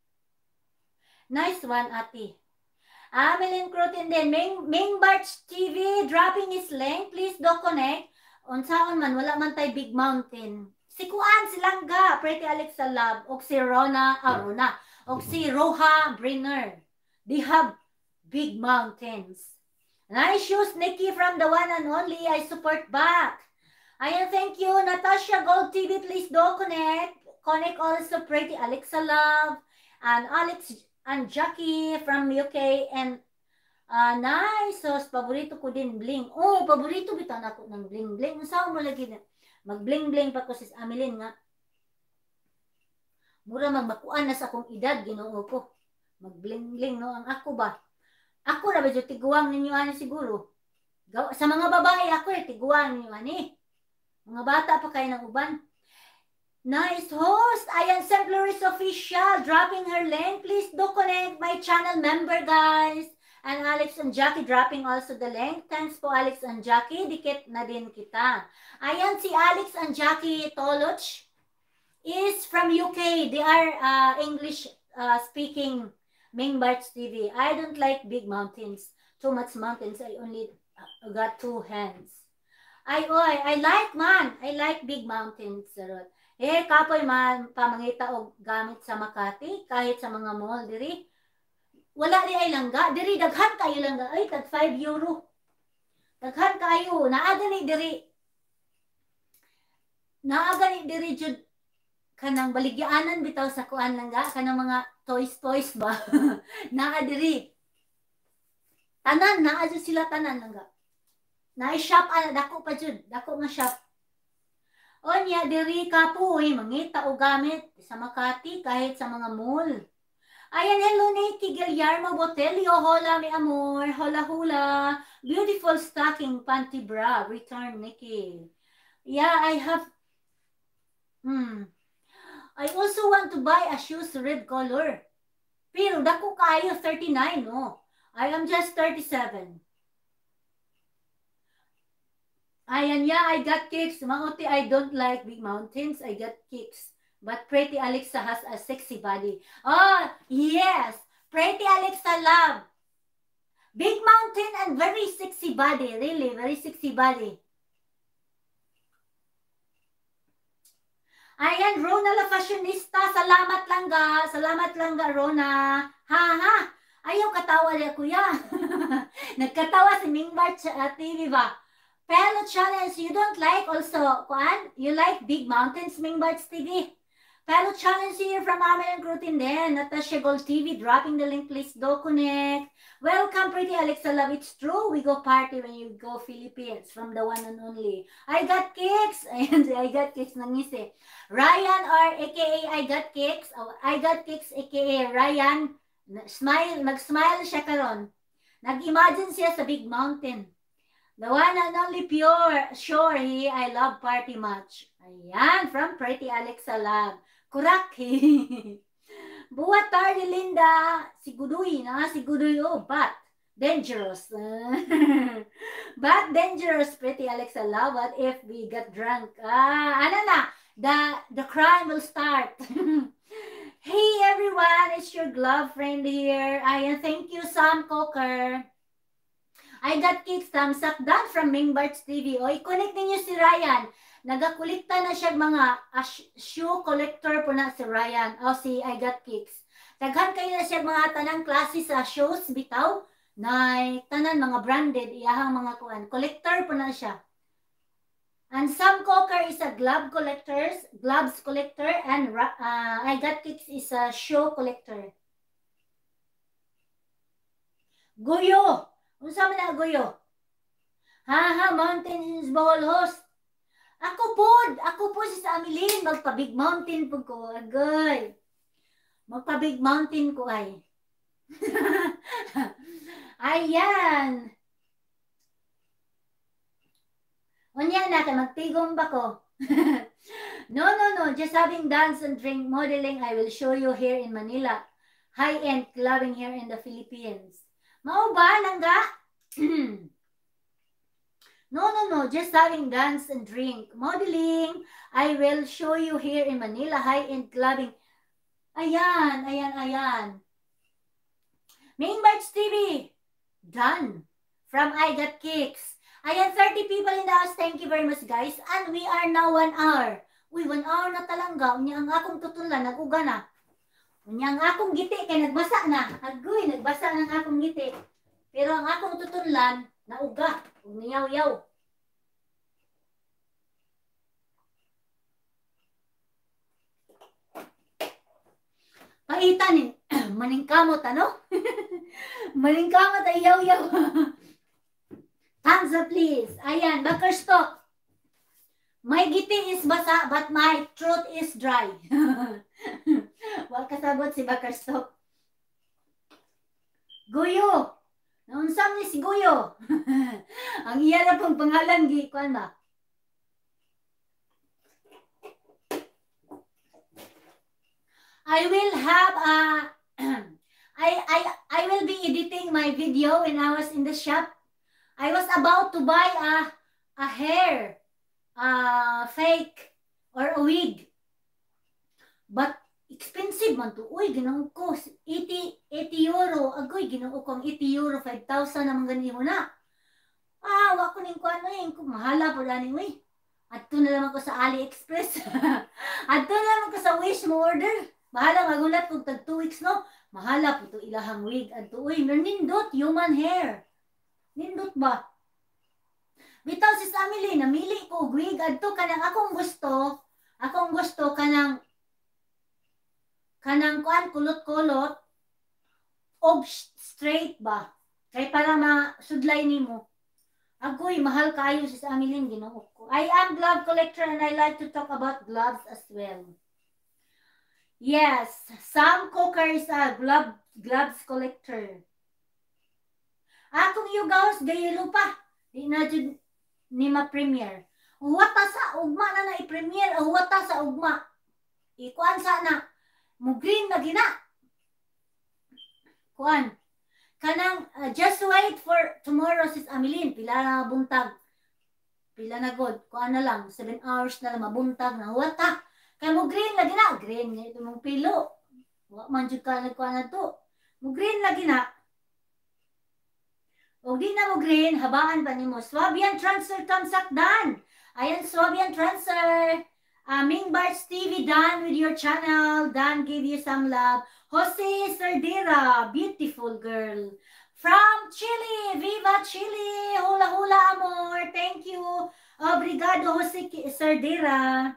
Nice one, ate. Amelin Crotin din. Ming Barch TV dropping his link. Please do connect. Unsaon man, wala man tay Big Mountain. Si Kuan, si Langga, Pretty Alexa Love, o si Rona, o si Roha Brenner. They have big mountains. Nice shoes, Nikki, from the one and only. I support back. Ayan, thank you. Natasha Gold TV, please do connect. Connect also Pretty Alexa Love and Alex and Jackie from UK and nice. So, paborito ko din bling. Oh, paborito bitaw na ako ng bling bling. Saan mo lagi na? Mag-bling bling pa ko sis Amelin nga. Mura magmakuan na sa akong edad, Ginoo ko. Mag-bling bling no ang ako ba? Ako ra ba jud tiguang ninyo ani siguro. Sa mga babae ako tiguang ninyo ani. Mga bata pa kayo ng uban. Nice host. Ayan, St. Louis Official dropping her link. Please do connect my channel member, guys. And Alex and Jackie dropping also the link. Thanks po, Alex and Jackie. Dikit na din kita. Ayan, si Alex and Jackie Toloch is from UK. They are English speaking Ming Barts TV. I don't like big mountains. Too much mountains. I only got 2 hands. I like man. I like big mountains. Kapoy man pamangita og gamit sa Makati kahit sa mga mall diri. Wala di ay langga, diri daghan kayo langga ay tag 5 euro. Daghan kayo, naa gani diri. Naa gani diri jud kanang baligyaanan bitaw sa kuan langga, kanang mga toys ba. Naa diri. Tanan naa jud sila tanan langga. Na shop dako pa jud, dako nga shop. Onya diri kapoy mangita og gamit sa Makati kahit sa mga mall. Ayan, hello Nikki Guillermo Botelio. Hola mi amor. Hola hula. Beautiful stocking panty bra. Return Nikki. Yeah, I have I also want to buy a shoes red color. Pero dako kayo 39 no. I am just 37. Ayan, yeah, I got kicks. Maote, I don't like big mountains. I got kicks. But Pretty Alexa has a sexy body. Oh, yes. Pretty Alexa love. Big mountain and very sexy body. Really, very sexy body. Ayan, Rona la fashionista. Salamat langga. Salamat langga, Rona. Ha. Ayaw katawa niya, kuya. Nagkatawa si Mingbar TV ba? Fellow challenge, you don't like also, Kuan? You like big mountains, Mingbarts TV? Fellow challenge here from Amelin Crutin din. Natasha Gold TV, dropping the link, please do connect. Welcome, Pretty Alexa Love. It's true, we go party when you go Philippines from the one and only. I got kicks. Ayan, I got kicks nangisi. Ryan or aka I got kicks. Oh, I got kicks aka Ryan. Smile, nag-smile siya karon. Nag-imagine siya sa big mountain. The one and only pure, sure, I love party much. Ayan, from Pretty Alexa Love. Kurak. Buwat tarde Linda. Si Guduy oh, but dangerous. But dangerous, Pretty Alexa Love. What if we get drunk? Ano na, the crime will start. Hey everyone, it's your glove friend here. Ayan, thank you, Sam Coker. I got kicks, thumbs up down from Mingbarts TV. O, i-connect ninyo si Ryan. Nagakulikta na siya mga shoe collector po na si Ryan. O, si I got kicks. Daghan kayo na siya mga tanang klase sa shoes, bitaw. Na tanan mga branded, iyahang mga kuan. Collector po na siya. And Sam Coker is a gloves collector. And I got kicks is a shoe collector. Guyo! Unsa man na guyo? Ha, mountain is Bohol host. Ako po si sa Amelin, magpa-big mountain po ko. Agoy. Magpa-big mountain ko ay. Ayan. Unya na, magtigom ba ko? No. just having dance and drink modeling, I will show you here in Manila. High-end clubbing here in the Philippines. Mao ba, langga? No, just having dance and drink. Modeling, I will show you here in Manila, high-end clubbing. Ayan. Main Bites TV, done. From I Got Kicks. Ayan, 30 people in the house. Thank you very much, guys. And we are now 1 hour. Uy, 1 hour na talangga. Unya ang akong tutulan, nag-uga na. Unya ang akong giti, kay nagbasa na. Agoy, nagbasa ng akong giti. Pero ang akong tutulan, nauga. Uniyaw-yaw. Paitan eh. Maningkamot, ano? Maningkamot ay yaw-yaw. Thumbs up, please. Ayan, Backerstock. My giti is basa, but my throat is dry. Wal kasabot si Backerstock. Guyo. Naunsam ni si Guyo. Ang iya na pong pangalan, kuan ba? I will have I will be editing my video when I was in the shop. I was about to buy a hair fake or a wig. But expensive man to. Uy, ginoo ko 80 euro. Agoy, ginoo ko ang 80 euro, 5,000 naman ganiho na. Wa ko ning kuan eh, mahala po dani uy. Adto na lang ako sa AliExpress. Adto na lang ako sa Wish mo order. Mahala magulat kung tag 2 weeks no. Mahala po to ilahang wig adto uy, nindot human hair. Nindot ba? Bitaw si Samili, namili ko wig adto kanang akong gusto kanang kuan kulot-kulot og straight ba. Kay para masudlay nimo. Agoy, mahal kayo si Samili ginoo ko. I am glove collector and I like to talk about gloves as well. Yes, Sam Coker is a gloves collector. Akong yugaws gayelo pa. Di na jud ni ma-premiere. Huwata sa ugma na i-premiere, huwata sa ugma. Ikuan sana. Mo green na gina. Kuan. Kanang just wait for tomorrow sis Ameline. Pila na buntag. Pila na god. Kuan na lang 7 hours na lang mabuntag na huwata. Kaya mo green lagi na. Green nga ito mong pilo. Wak man jud ka nagkuha na to. Mo green lagi na. O di na mo green, habaan pa ni mo. Swabian transfer tamsak dan. Ayan, Swabian transfer. Ming Bites TV, done with your channel. Dan give you some love. Jose Sardera, beautiful girl. From Chile, viva Chile. Hula hula amor. Thank you. Obrigado, Jose Sardera.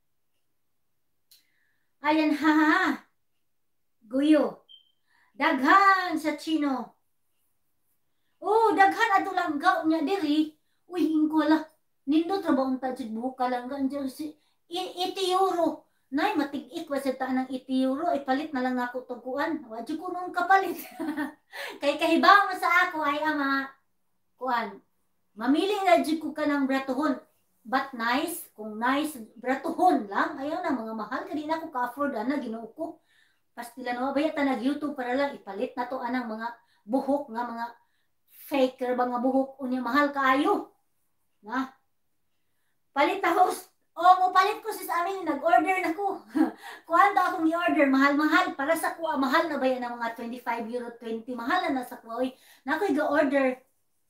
Ayan, haha. Guyo. Daghan sa Chino. Oh, daghan ato langga niya diri. Uy, ingkola. Nindot ra ba unta jud buhok ka langga diyan si 80 euro. Nay matig-ik wa sa taan ng 80 euro, ipalit na lang nako tong kuan. Wa jud ko nung kapalit. Kay kahibaw mo sa ako ay ama kuan. Mamili na jud ko kanang bratuhon. But nice, kung nice, bratuhon lang. Ayaw na, mga mahal. Kadi na ko ka-afford na, ginoo ko. Pastila no, bayata nag-YouTube para lang ipalit na to anang mga buhok nga mga faker ba nga buhok unya mahal kaayo. Na. Palit host. Mo palit ko sis amin nag-order na ko. Kuan daw akong i-order mahal-mahal para sa kuha mahal na ba yan ng mga 25 euro 20 mahal na sa kuha. Na ko i-order.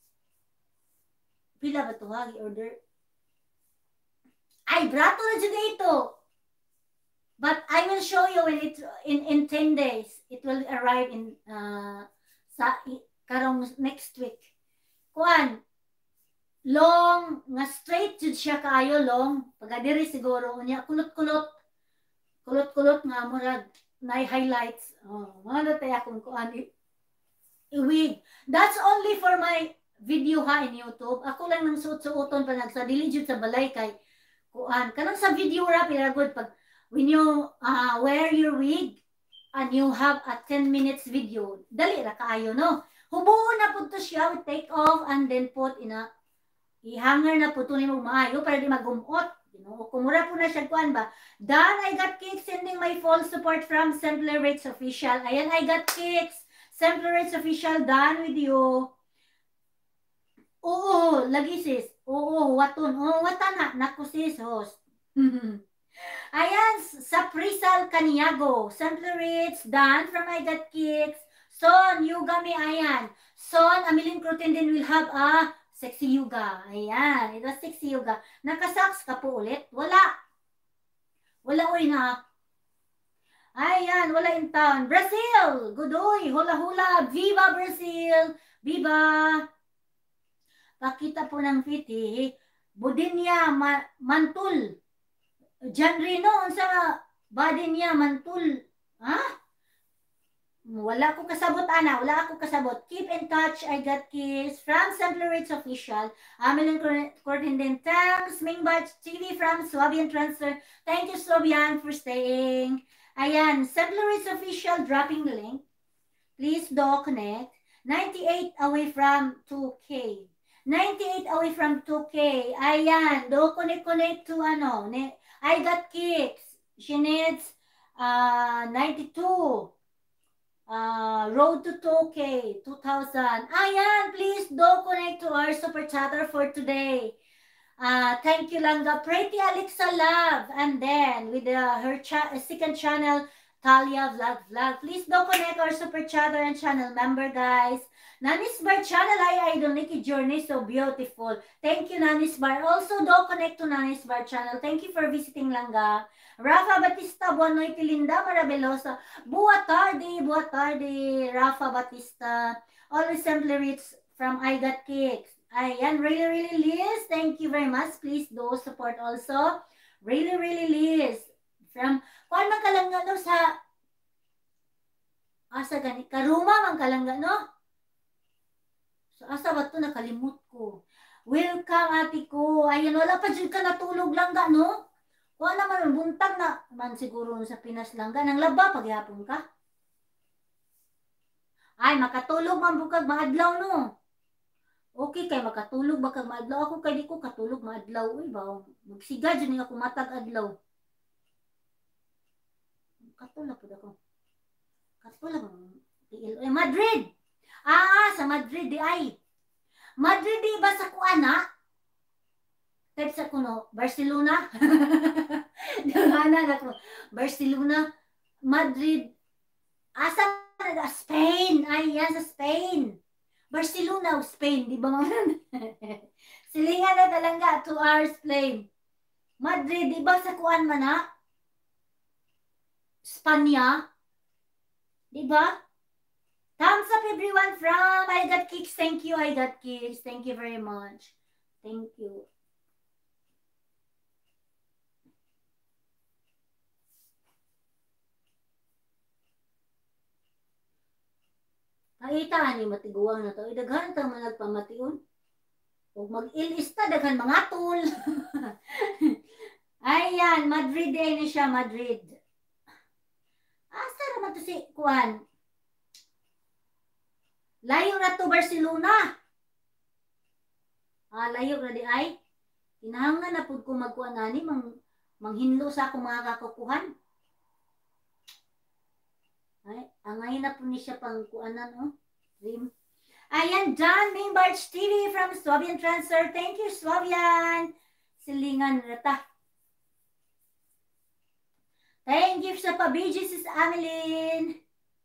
Pila ba to ha i-order? Ay, brato na dyan ito. But I will show you when in 10 days. It will arrive in karong next week. Kuan, long, nga straight jud siya kaayo long. Pagkadiri siguro, unya kulot-kulot. Kulot-kulot nga, murag, na-highlights. Mga tayo akong kuan, i-wig. That's only for my video ha in YouTube. Ako lang nang suot-suoton pa nagsadili jud sa balay kay kuan kanang sa video ra piragod pag when you wear your wig and you have a 10 minutes video dali ra kaayo no hubuon na pud to siya with take off and then put in a i-hanger na pud to nimo maayo para di magumot Ginoo ko, mura po na siya kuan ba. Dan, I got cakes sending my full support from Simply Rich Official. Ayan, I got cakes. Simply Rich Official, done with you. Oo, lagi sis. Oo, waton. Oo, watana. Naku sis, host. Ayan, sa Prisal Caniago. Simply Rich, done from I got cakes. Son, yoga mi ayan. Son, Amilin Crutin din will have a sexy yoga. Ayan, ito sexy yoga. Nakasaks ka po ulit? Wala. Wala ulit na. Ayan, wala in town. Brazil! Godoy! Hula-hula! Viva Brazil! Viva! Pakita po ng fiti. Budinya Mantul. Jan Rino, sa Badinya Mantul. Ha? Wala ko kasabot, Ana. Wala ako kasabot. Keep in touch. I got kiss from Simply Rich Official. Amelin Cordinden. Thanks. Mingbatch TV from Swabian Transfer. Thank you, Swabian, for staying. Ayan. Simply Rich Official dropping the link. Please do connect. 98 away from 2K. 98 away from 2K. Ayan. Do connect to ano. I got kicks. She needs 92. Road to 2K, 2,000. Ayan, please do connect to our super chatter for today. Thank you, Langga. Pretty Alexa Love. And then with her second channel, Talia Vlog. Please do connect our super chatter and channel member, guys. Nanis Bar channel, I idol Nikki Journey, so beautiful. Thank you, Nanis Bar. Also, do connect to Nanis Bar channel. Thank you for visiting, Langga. Rafa Batista, buwan noite linda, maravillosa. Boa tarde, Rafa Batista. Always Simply Rich from I Got Cakes. Ayan, really, Liz. Thank you very much. Please do support also. Really, Liz. From, kuan magkalangga no sa, asa gani, Karuma magkalangga no? So, asa ba ito? Nakalimut ko. Welcome, ate ko. Ayan, wala pa dyan ka natulog lang ga, no? Kuha naman, buntag na. Man siguro sa Pinas lang ga. Nang laba, paghihapon ka. Ay, makatulog man bukag maadlaw, no? Okay, kay makatulog bakag maadlaw. Ako kay di ko katulog maadlaw. Uy, ba? Magsiga dyan ako matag adlaw. Katulog po ako. Katulog. Madrid! Sa Madrid di ay. Madrid di ba sa kuana? Type sa kuno, Barcelona. Dangana na ko. Barcelona, Madrid. Asa na Spain. Ay, yan sa Spain. Barcelona o Spain, di ba mga? Silingan na talaga, 2 hours plane. Madrid, di ba sa kuan man na? Spanya. Di ba? Thumbs up everyone from I Got Kicks. Thank you, I Got Kicks. Thank you very much. Thank you. Kaita ni matiguang na to. Idaghan ta man nagpamation. Ug mag-ilista daghan mga tool. Ayan, Madrid din siya, Madrid. Asa naman to si kuan? Layo na to Barcelona. Layo na di ay. Kinahanglan na pud ko magkuan ani manghinlo sa akong mga kakukuhan. Ay, angay na po ni siya pang kuanan, oh. Dream. Ayan, John Mingbarch TV from Swabian Transfer. Thank you, Swabian. Silingan rata. Thank you sa pabiji, Sis Ameline.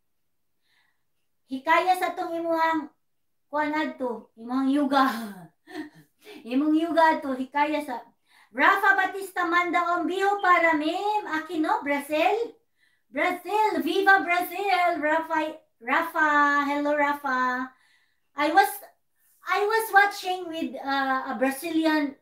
Hikaya sa itong imuhang kuanad to, imong yuga. Imong yuga to, hikaya sa Rafa Batista manda ombiho para mim. Aquino, Brazil. Brazil, viva Brazil. Rafa, hello Rafa. I was watching with a Brazilian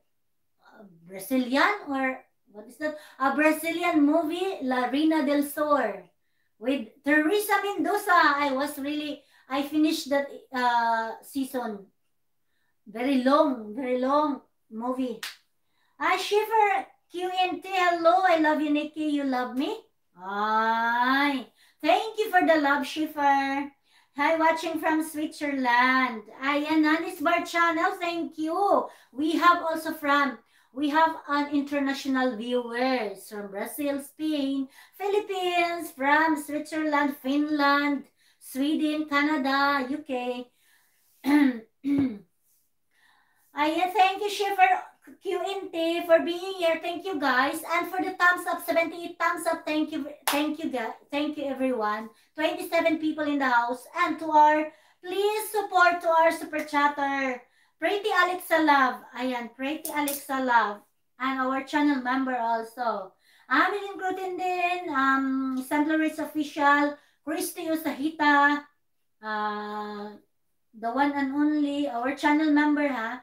or what is that? A Brazilian movie, La Reina del Sur. With Teresa Mendoza, I finished that season. Very long movie. Schiffer, QNT, hello. I love you, Nikki. You love me? Ay, thank you for the love, Schiffer. Hi, watching from Switzerland. Ayan, Nanis Bar Channel, thank you. We have also from We have an international viewers from Brazil, Spain, Philippines, France, Switzerland, Finland, Sweden, Canada, UK. Thank you, Shiver QNT, for being here. Thank you, guys. And for the thumbs up, 78 thumbs up. Thank you, guys. Thank you, everyone. 27 people in the house. And to our, please support to our super chatter, Pretty Alexa Love. Ayan, Pretty Alexa Love. And our channel member also. Amin Includin din, Exemplaries Official, Christy Usahita, the one and only, our channel member, ha?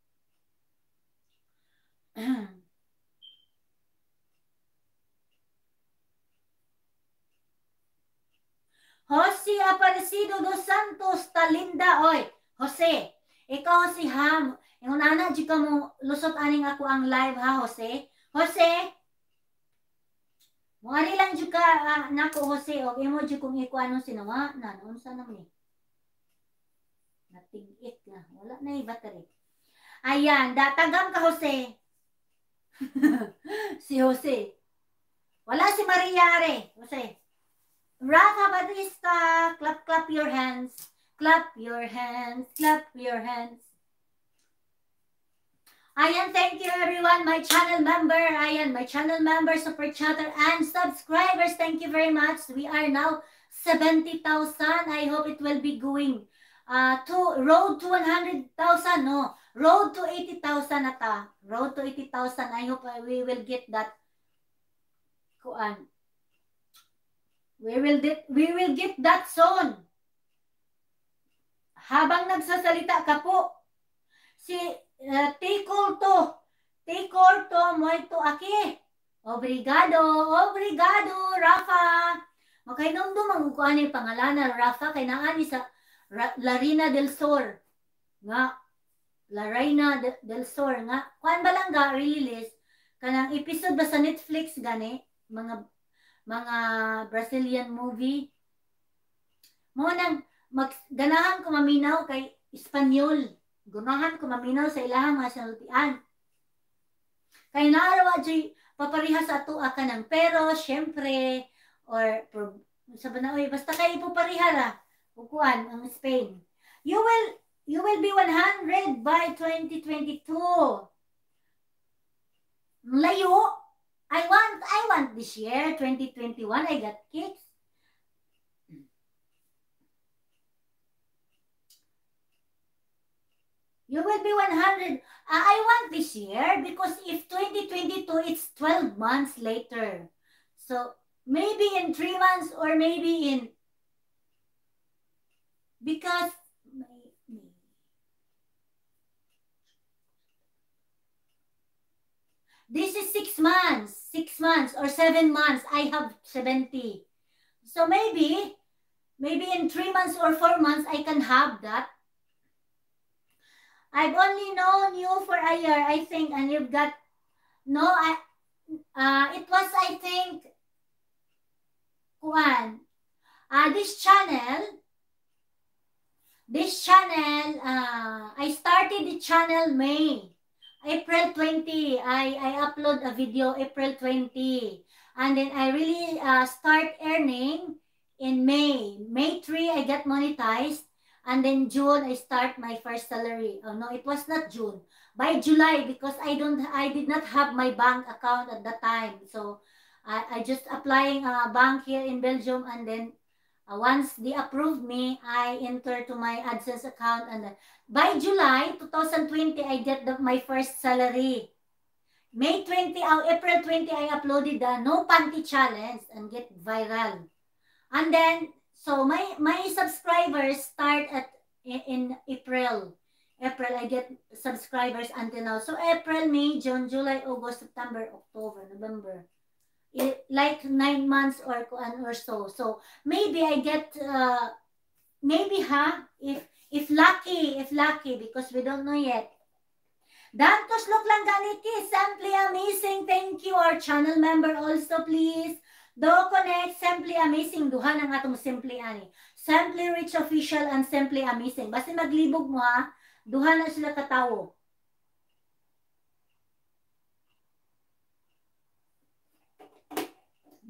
Jose Aparecido dos Santos Talinda. Oy, Jose, ikaw si Ham. Yung nana, di ka mo lusot aning ako ang live, ha, Jose? Jose, muari lang di ka, nako, Jose, okay mo di kung iko anong sinawa, na, noon sa naman eh. Natig-it na, wala na yung battery. Ayan, datagam ka, Jose. Si Jose. Wala si Mariare. Jose. Rafa Batista, clap your hands. Clap your hands. Clap your hands. Ayan, thank you everyone. My channel member. Ayan, my channel member, super chatter, and subscribers. Thank you very much. We are now 70,000. I hope it will be going to road to 100,000. No, road to 80,000 ata. Road to 80,000. I hope we will get that. We will get that soon. Habang nagsasalita ka po, si Ticorto muito aquí. Obrigado, Rafa. Makainomdom ang kuan ni pangalan na Rafa kay naani sa Larina del Sur. Nga Larina del Sur nga kuan ba lang ga release kanang episode ba sa Netflix gani mga Brazilian movie. Mo nang ganahan ko maminaw kay Espanyol. Ganahan ko maminaw sa ilahang mga sinultian. Kay naarawa di papariha sa ato ka ng pero syempre or sabi na basta kay ipapariha ra kuan ang Spain. You will be 100 by 2022. Layo. I want this year 2021 I got kids. You will be 100. I want this year because if 2022, it's 12 months later. So maybe in 3 months or maybe in, because this is 6 months or 7 months. I have 70. So maybe in 3 months or 4 months, I can have that. I've only known you for a year, I think, and you've got, no, it was, I think, kuan, this channel, I started the channel April 20, I upload a video April 20, and then I really start earning in May. May 3, I got monetized. And then June, I start my first salary. Oh no, it was not June. By July, because I did not have my bank account at that time. So I just applying a bank here in Belgium, and then once they approved me, I enter to my AdSense account, and by July 2020, I get my first salary. May 20, April 20, I uploaded the No Panty Challenge and get viral. And then so my subscribers start in April. I get subscribers until now. So April, May, June, July, August, September, October, November. Like 9 months or so. So maybe I get maybe if lucky, because we don't know yet. Dantos Luklang Ganiti, simply amazing. Thank you, our channel member also, please. Do connect, simply amazing. Duha ng atong simply ani. Simply Rich Official and simply amazing. Basta maglibog mo ha, duha na sila katawo.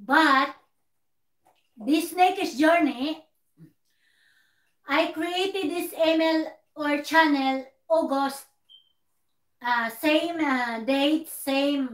But this Snakish Journey, I created this email or channel August, same date, same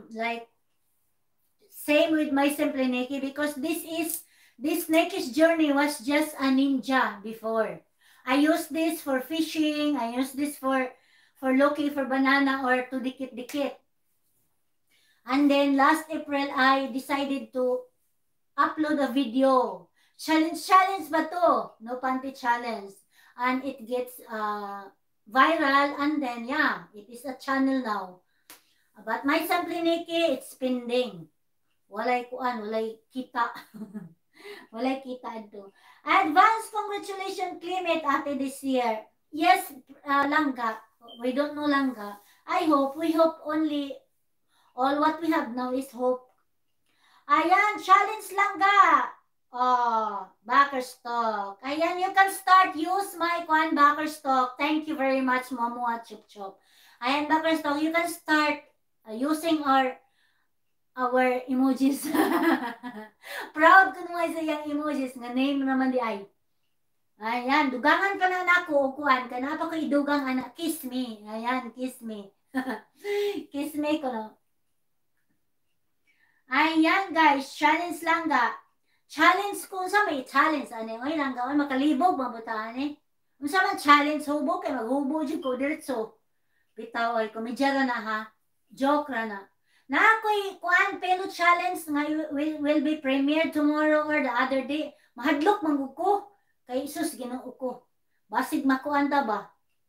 with my Simply Nikki, because this Snakish Journey was just a ninja before. I used this for fishing, I used this for looking for banana or to dikit-dikit. And then last April, I decided to upload a video. Challenge ba to? No panty challenge. And it gets viral, and then yeah, it is a channel now. But my Simply Nikki, it's pending. Walay kita. Walay kita ito. Advance congratulations, Climate, ate, this year. Yes, Langga. We don't know Langga. We hope only, all what we have now is hope. Ayan, challenge Langga. Oh, Backerstock. Ayan, you can start use my Backerstock. Thank you very much, Momo at Chup Chup. Ayan, Backerstock, you can start using our emojis. Proud ko naman sa yung emojis nga name naman di ay. Ayan, dugangan ka na nako, ukuan ka na pa ko idugang anak, kiss me. Ayan, kiss me. Kiss me ko no. Ayan guys, challenge Langga. Challenge kung sa may challenge ani oy Langga oy makalibog mabutaan eh. Unsa man challenge hubog kay maghubo jud ko diretso. Bitaw oy komedya ra na ha. Joke ra na. Na ako'y kuan pelo challenge nga will be premiered tomorrow or the other day. Mahadlok manggug ko kay Isus Ginoo ko. Basig makuan ta ba?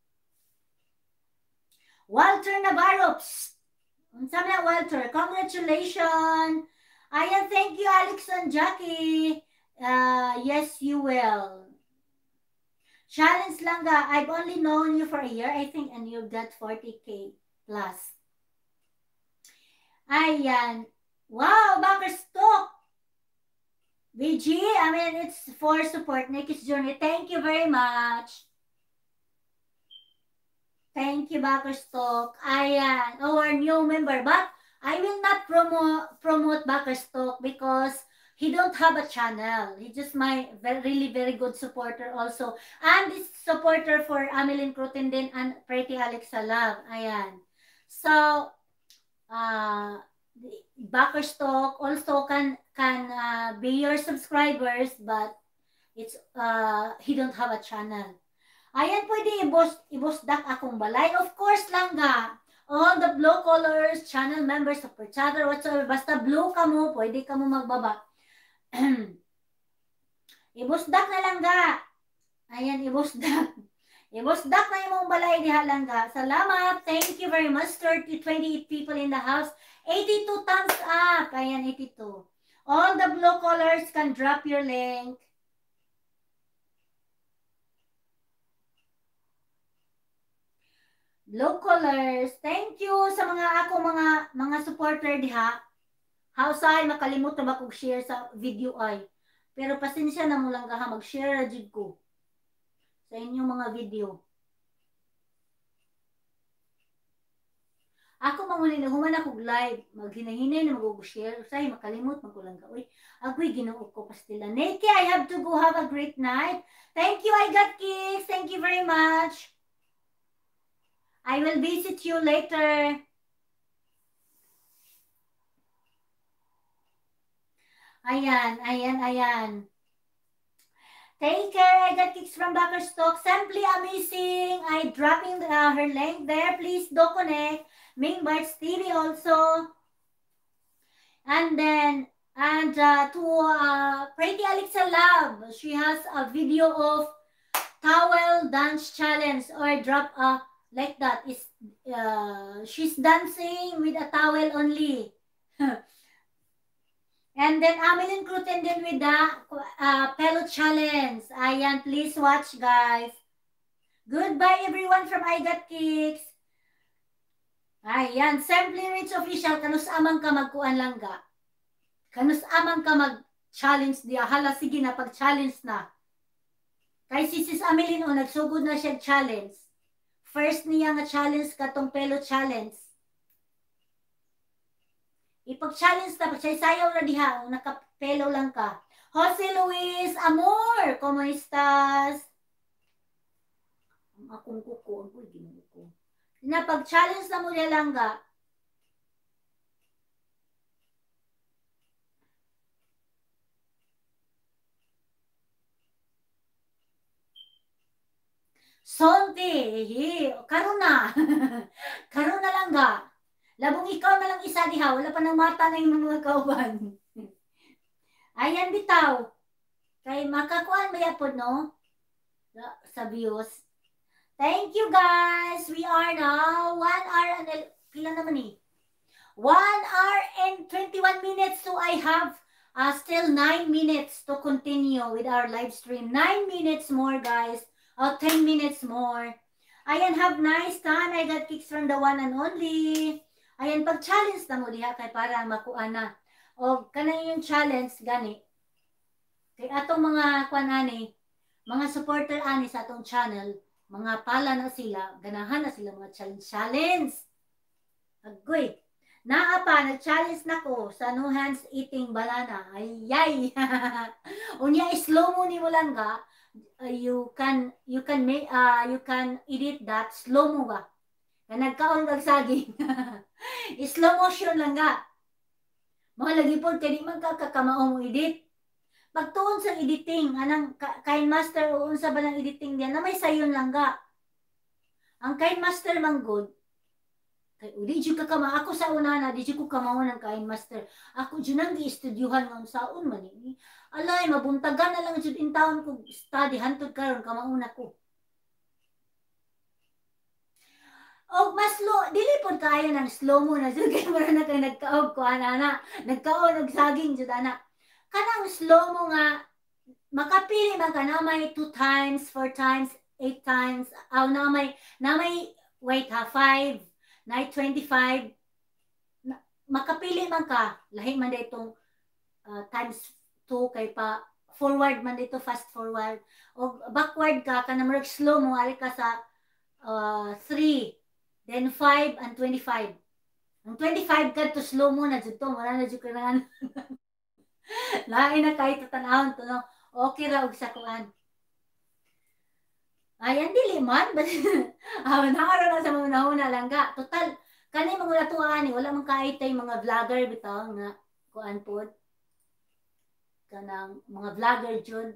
Walter Navarro. Unsa na Walter? Congratulations. Ayan, thank you Alex and Jackie. Yes, you will. Challenge Langga. I've only known you for a year, I think, and you got 40K plus. Ayan. Wow, Backerstock. VG, I mean, it's for support Nikki's Journey. Thank you very much. Thank you, Backerstock. Ayan, our new member. But I will not promote Backerstock because he don't have a channel. He's just my really very good supporter also. And this supporter for Ameline Crutenden and Pretty Alexa Love. Ayan. So, Backerstock also can be your subscribers, but it's he don't have a channel. Ayan, pwede i-boostdak akong balay. Of course, Langga. All the blue colors, channel members, super chatter, whatsoever. Basta blue ka mo, pwede ka mo magbaba. I-boostdak na Langga. Ayan, i-boostdak. I-boostdak na yung balay diha Langga. Salamat. Thank you very much. 28 people in the house. 82 thumbs up. Ayan, 82. All the blue colors can drop your link. Blue colors. Thank you sa mga supporter diha. Hausay makalimot na ba kog share sa video ay. Pero pasensya na mo lang ha, mag-share ra jud ko sa inyong mga video. Ako mangunin na human akong live, maghinahinay na mag-share. Say, makalimot, magkulang ka. Uy, agoy, ginoo ko pastila. Nikki, I have to go have a great night. Thank you, I got kicks. Thank you very much. I will visit you later. Ayan, ayan, ayan. Take care. I got kicks from Backerstock. Simply amazing. I dropping her link there. Please do connect. Ming Bart's TV also. And then, to Pretty Alexa Love, she has a video of towel dance challenge or drop like that. She's dancing with a towel only. And then Ameline Crutenden with the Pelo Challenge. Ayan, please watch guys. Goodbye everyone from I Got Kicks. Ayan, Simply Rich Official, kanus amang ka magkuan lang ga. Kanus amang ka mag-challenge diya. Hala, sige na, pag-challenge na. Kay si Sis Ameline o, nagsugod na siya challenge. First niya nga challenge katong Pelo Challenge. Ipag-challenge na, pagsayaw na diha, nakapelo lang ka. Jose Luis Amor, ¿cómo estás? Akong kuko, ako'y ginuko ko. Pag-challenge na mo niya lang ga. Sonte, karon na. Karon na lang ga. Labong ikaw na lang isa diha, wala pa nang mata na yung mga kauban. Ayan bitaw. Kay makakuan ba yapod no? Sa views. Thank you guys. We are now 1 hour and pila naman eh. 1 hour and 21 minutes. So I have still 9 minutes to continue with our live stream. 9 minutes more guys. 10 minutes more. Ayan, have nice time. I got kicks from the one and only. Ayan, pag-challenge na mo diha kay para makuha na. O, kanang yung challenge, gani. Kay atong mga kwanani, mga supporter ani sa atong channel, mga pala na sila, ganahan na sila mga challenge. Agoy. Naa pa, nag-challenge na ko sa no hands eating banana. Ayay. Unya, slow mo ni mo lang ga. You can edit that slow mo ba? Na nagkaon kag saging. Slow motion lang ga. Mga lagi po kay di man ka kakamao mo edit. Pagtuon sa editing, anang kain master o unsa ba ng editing diyan na may sayon lang ga. Ang kain master man good. Kay udi jud ka kama ako sa una na di jud ko kamaw ng kain master. Ako jud nang gi-estudyuhan ng saon man ni. Alay mabuntagan na lang jud in town ko study hantud karon kamauna ko. Og mas dili pod kaayo ng slow mo na jud kay mura na kay nagkaog ko ana nagkaon og saging jud ana. Kanang slow mo nga makapili man ka na may 2 times, 4 times, 8 times, aw na may wait ha 5, na 25 makapili man ka lahi man ditong times 2 kay pa forward man dito fast forward o backward ka kanang slow mo ali ka sa 3 then 5 and 25 ang 25 ka to slow mo na jud to wala na jud kanang lain na kahit tatanahon to no okay ra og sa kuan ayan dili man nakara na sa mga una lang ga total kani mga natuan wala man kaitay mga vlogger bitaw nga kuan pod kanang mga vlogger jud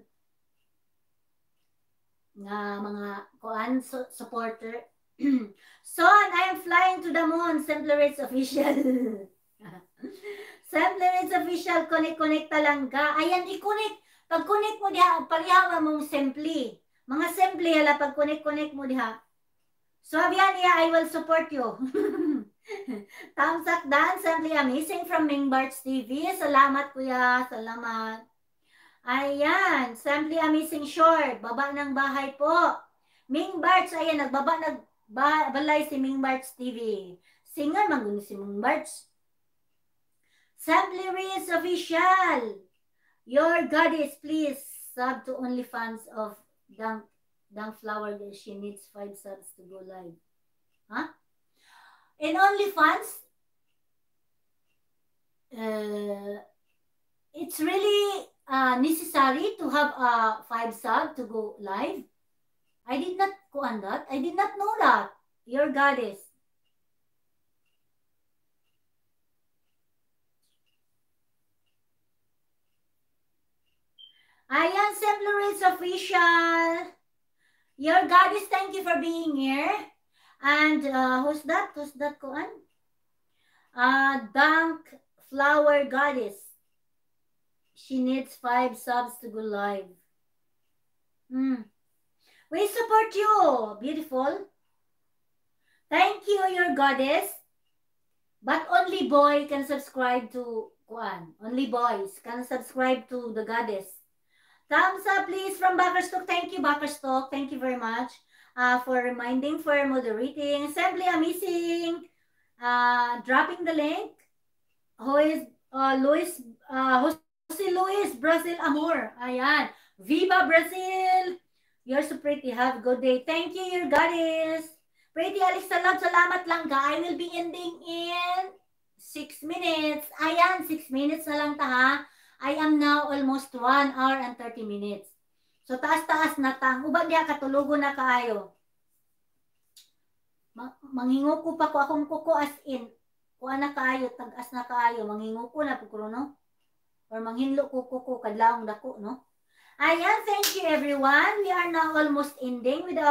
nga mga kuan supporter Son, I am flying to the moon. Semblerates official. Semblerates official. Connect lang ka. Ayan, i-connect. Pag-connect mo diha, palihawa mong simply. Mga simply, hala, pag-connect mo diha. So, abiyan niya, I will support you. Thumbs up dan, simply amazing from Mingbarts TV. Salamat, kuya. Salamat. Ayan, simply amazing short. Baba ng bahay po. Mingbarts, ayan, balay si Mingbarts TV. Singer, mangunin si Mingbarts. Simply Riz official. Your goddess, please sub to OnlyFans of Dang Flower. She needs 5 subs to go live. Huh? In OnlyFans, it's really necessary to have a 5 sub to go live. I did not kuan that. I did not know that. Your goddess. Ayan, Semblerates official. Your goddess, thank you for being here. And who's that? Who's that kuan? Dank Flower Goddess. She needs 5 subs to go live. We support you. Beautiful. Thank you, your goddess. But only boy can subscribe to kuan. Only boys can subscribe to the goddess. Thumbs up, please, from Backerstock. Thank you, Backerstock. Thank you very much for reminding, for moderating. Simply amazing. Dropping the link. Who is Jose Luis Brazil Amor. Ayan. Viva Brazil. You're so pretty. Have a good day. Thank you, your goddess. Pretty Alex Salab. Salamat lang, guys. I will be ending in 6 minutes. Ayan, 6 minutes na lang ta ha. I am now almost 1 hour and 30 minutes. So, taas-taas na tang. Ubang diya katulugo na kaayo. Manginguko pa ko akong kuko as in. Kuha na kaayo, tag-as na kaayo. Manginguko na po no? Or manghinlo ko kuko, kadlaong dako, no? Ayan, thank you everyone. We are now almost ending with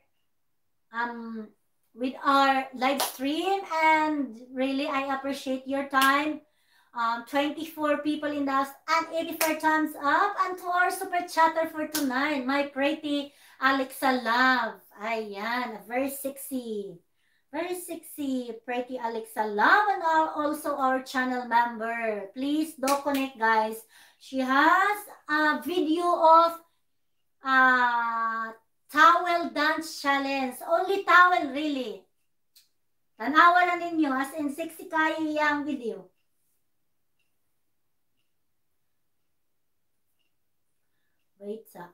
our live stream, and really I appreciate your time. 24 people in the house and 84 thumbs up, and to our super chatter for tonight, my pretty Alexa Love. Ayan, very sexy pretty Alexa Love, and also our channel member. Please do connect, guys. She has a video of towel dance challenge. Only towel, really. Tanawa na ninyo, as in sexy kayo yung video. Wait sa.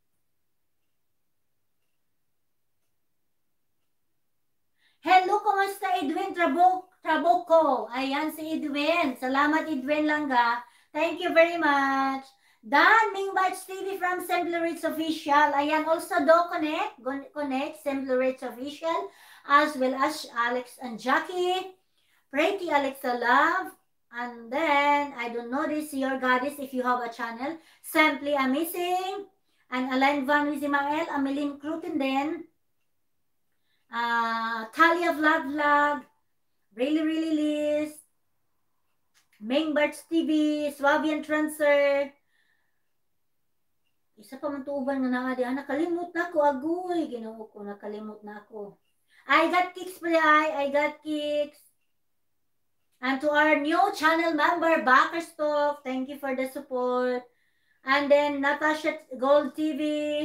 Hello, kumusta Edwin Trabuco? Ayan si Edwin. Salamat Edwin Langga. Thank you very much. Dan Mingbatch TV from Simply Rich Official. Ayan, also do connect Simply Rich Official, as well as Alex and Jackie, Pretty Alexa Love, and then I don't know this your goddess if you have a channel, Simply Amazing, and Alain Van Wizimael, Ameline Krutenden, Talia Vlog, Really Liz, Mingbatch TV, Swabian Transfer. Isa pa man tuuban nga naa diha, nakalimot na ko agoy, Ginoo ko, nakalimot na ako. I got kicks pre I got kicks. And to our new channel member, Backerstock, thank you for the support. And then Natasha Gold TV.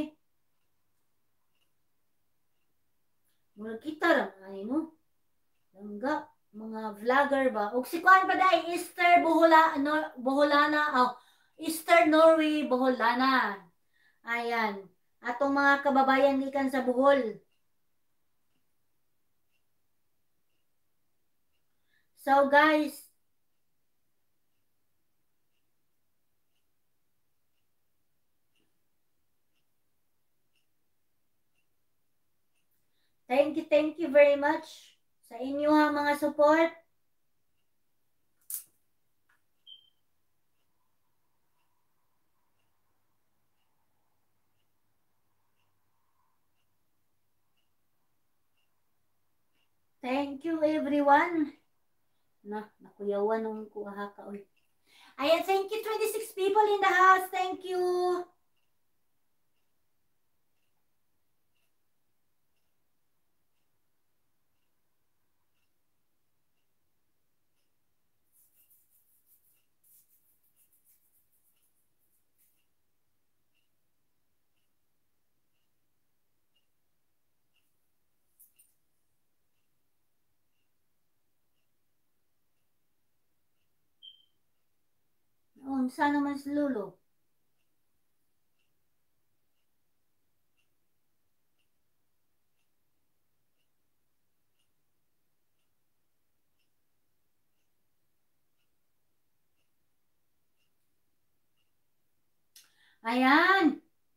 Mula kita lang, ay no? Langga, mga vlogger ba? O si Kwan pa dahil, Easter Boholana, Easter Norway Boholana. Ayan. Atong mga kababayan gikan sa Bohol. So guys, thank you very much sa inyo mga support. Thank you everyone. Nakuyawan nung kuha ka ulit. Ayan, thank you 26 people in the house. Thank you. Sana naman si Lolo. Ayan.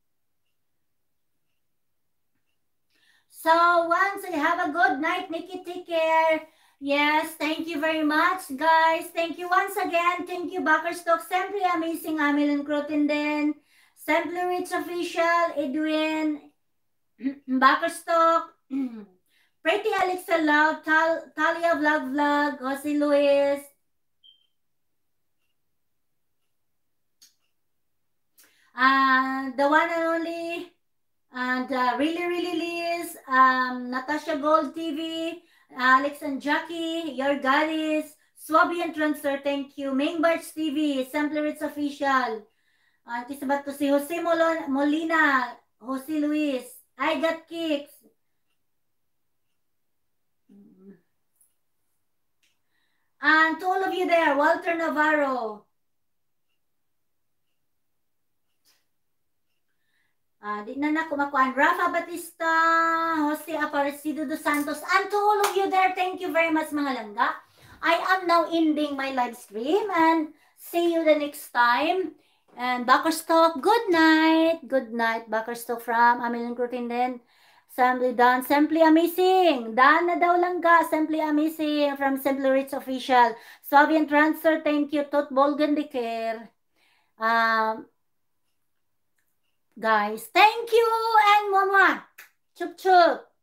So, once I have a good night, Nikki, take care. Yes, thank you very much, guys. Thank you once again. Thank you, Backerstock. Simply Amazing, Ameline Krotenden. Simply Rich Official, Edwin, Backerstock, Pretty Alexa Love, Talia Vlog, Jose Luis, the one and only, and really Liz, Natasha Gold TV, Alex and Jackie, your goddess, Swabian Transfer, thank you, Mingbarts TV, Simply Rich Official, kisabat to si Jose Molina, Jose Luis, I got kicks. And to all of you there, Walter Navarro. Di na kumakuan. Rafa Batista, Jose Aparecido dos Santos, and to all of you there, thank you very much mga langga. I am now ending my live stream and see you the next time. And Bakerstock, good night. Good night, Bakerstock from Ameline Crutin din. Simply done. Simply amazing. Dan na daw lang ka. Simply amazing from Simply Rich Official. Soviet Transfer, thank you. Tot Bolgan de Care. Guys, thank you and mama. Chup chup.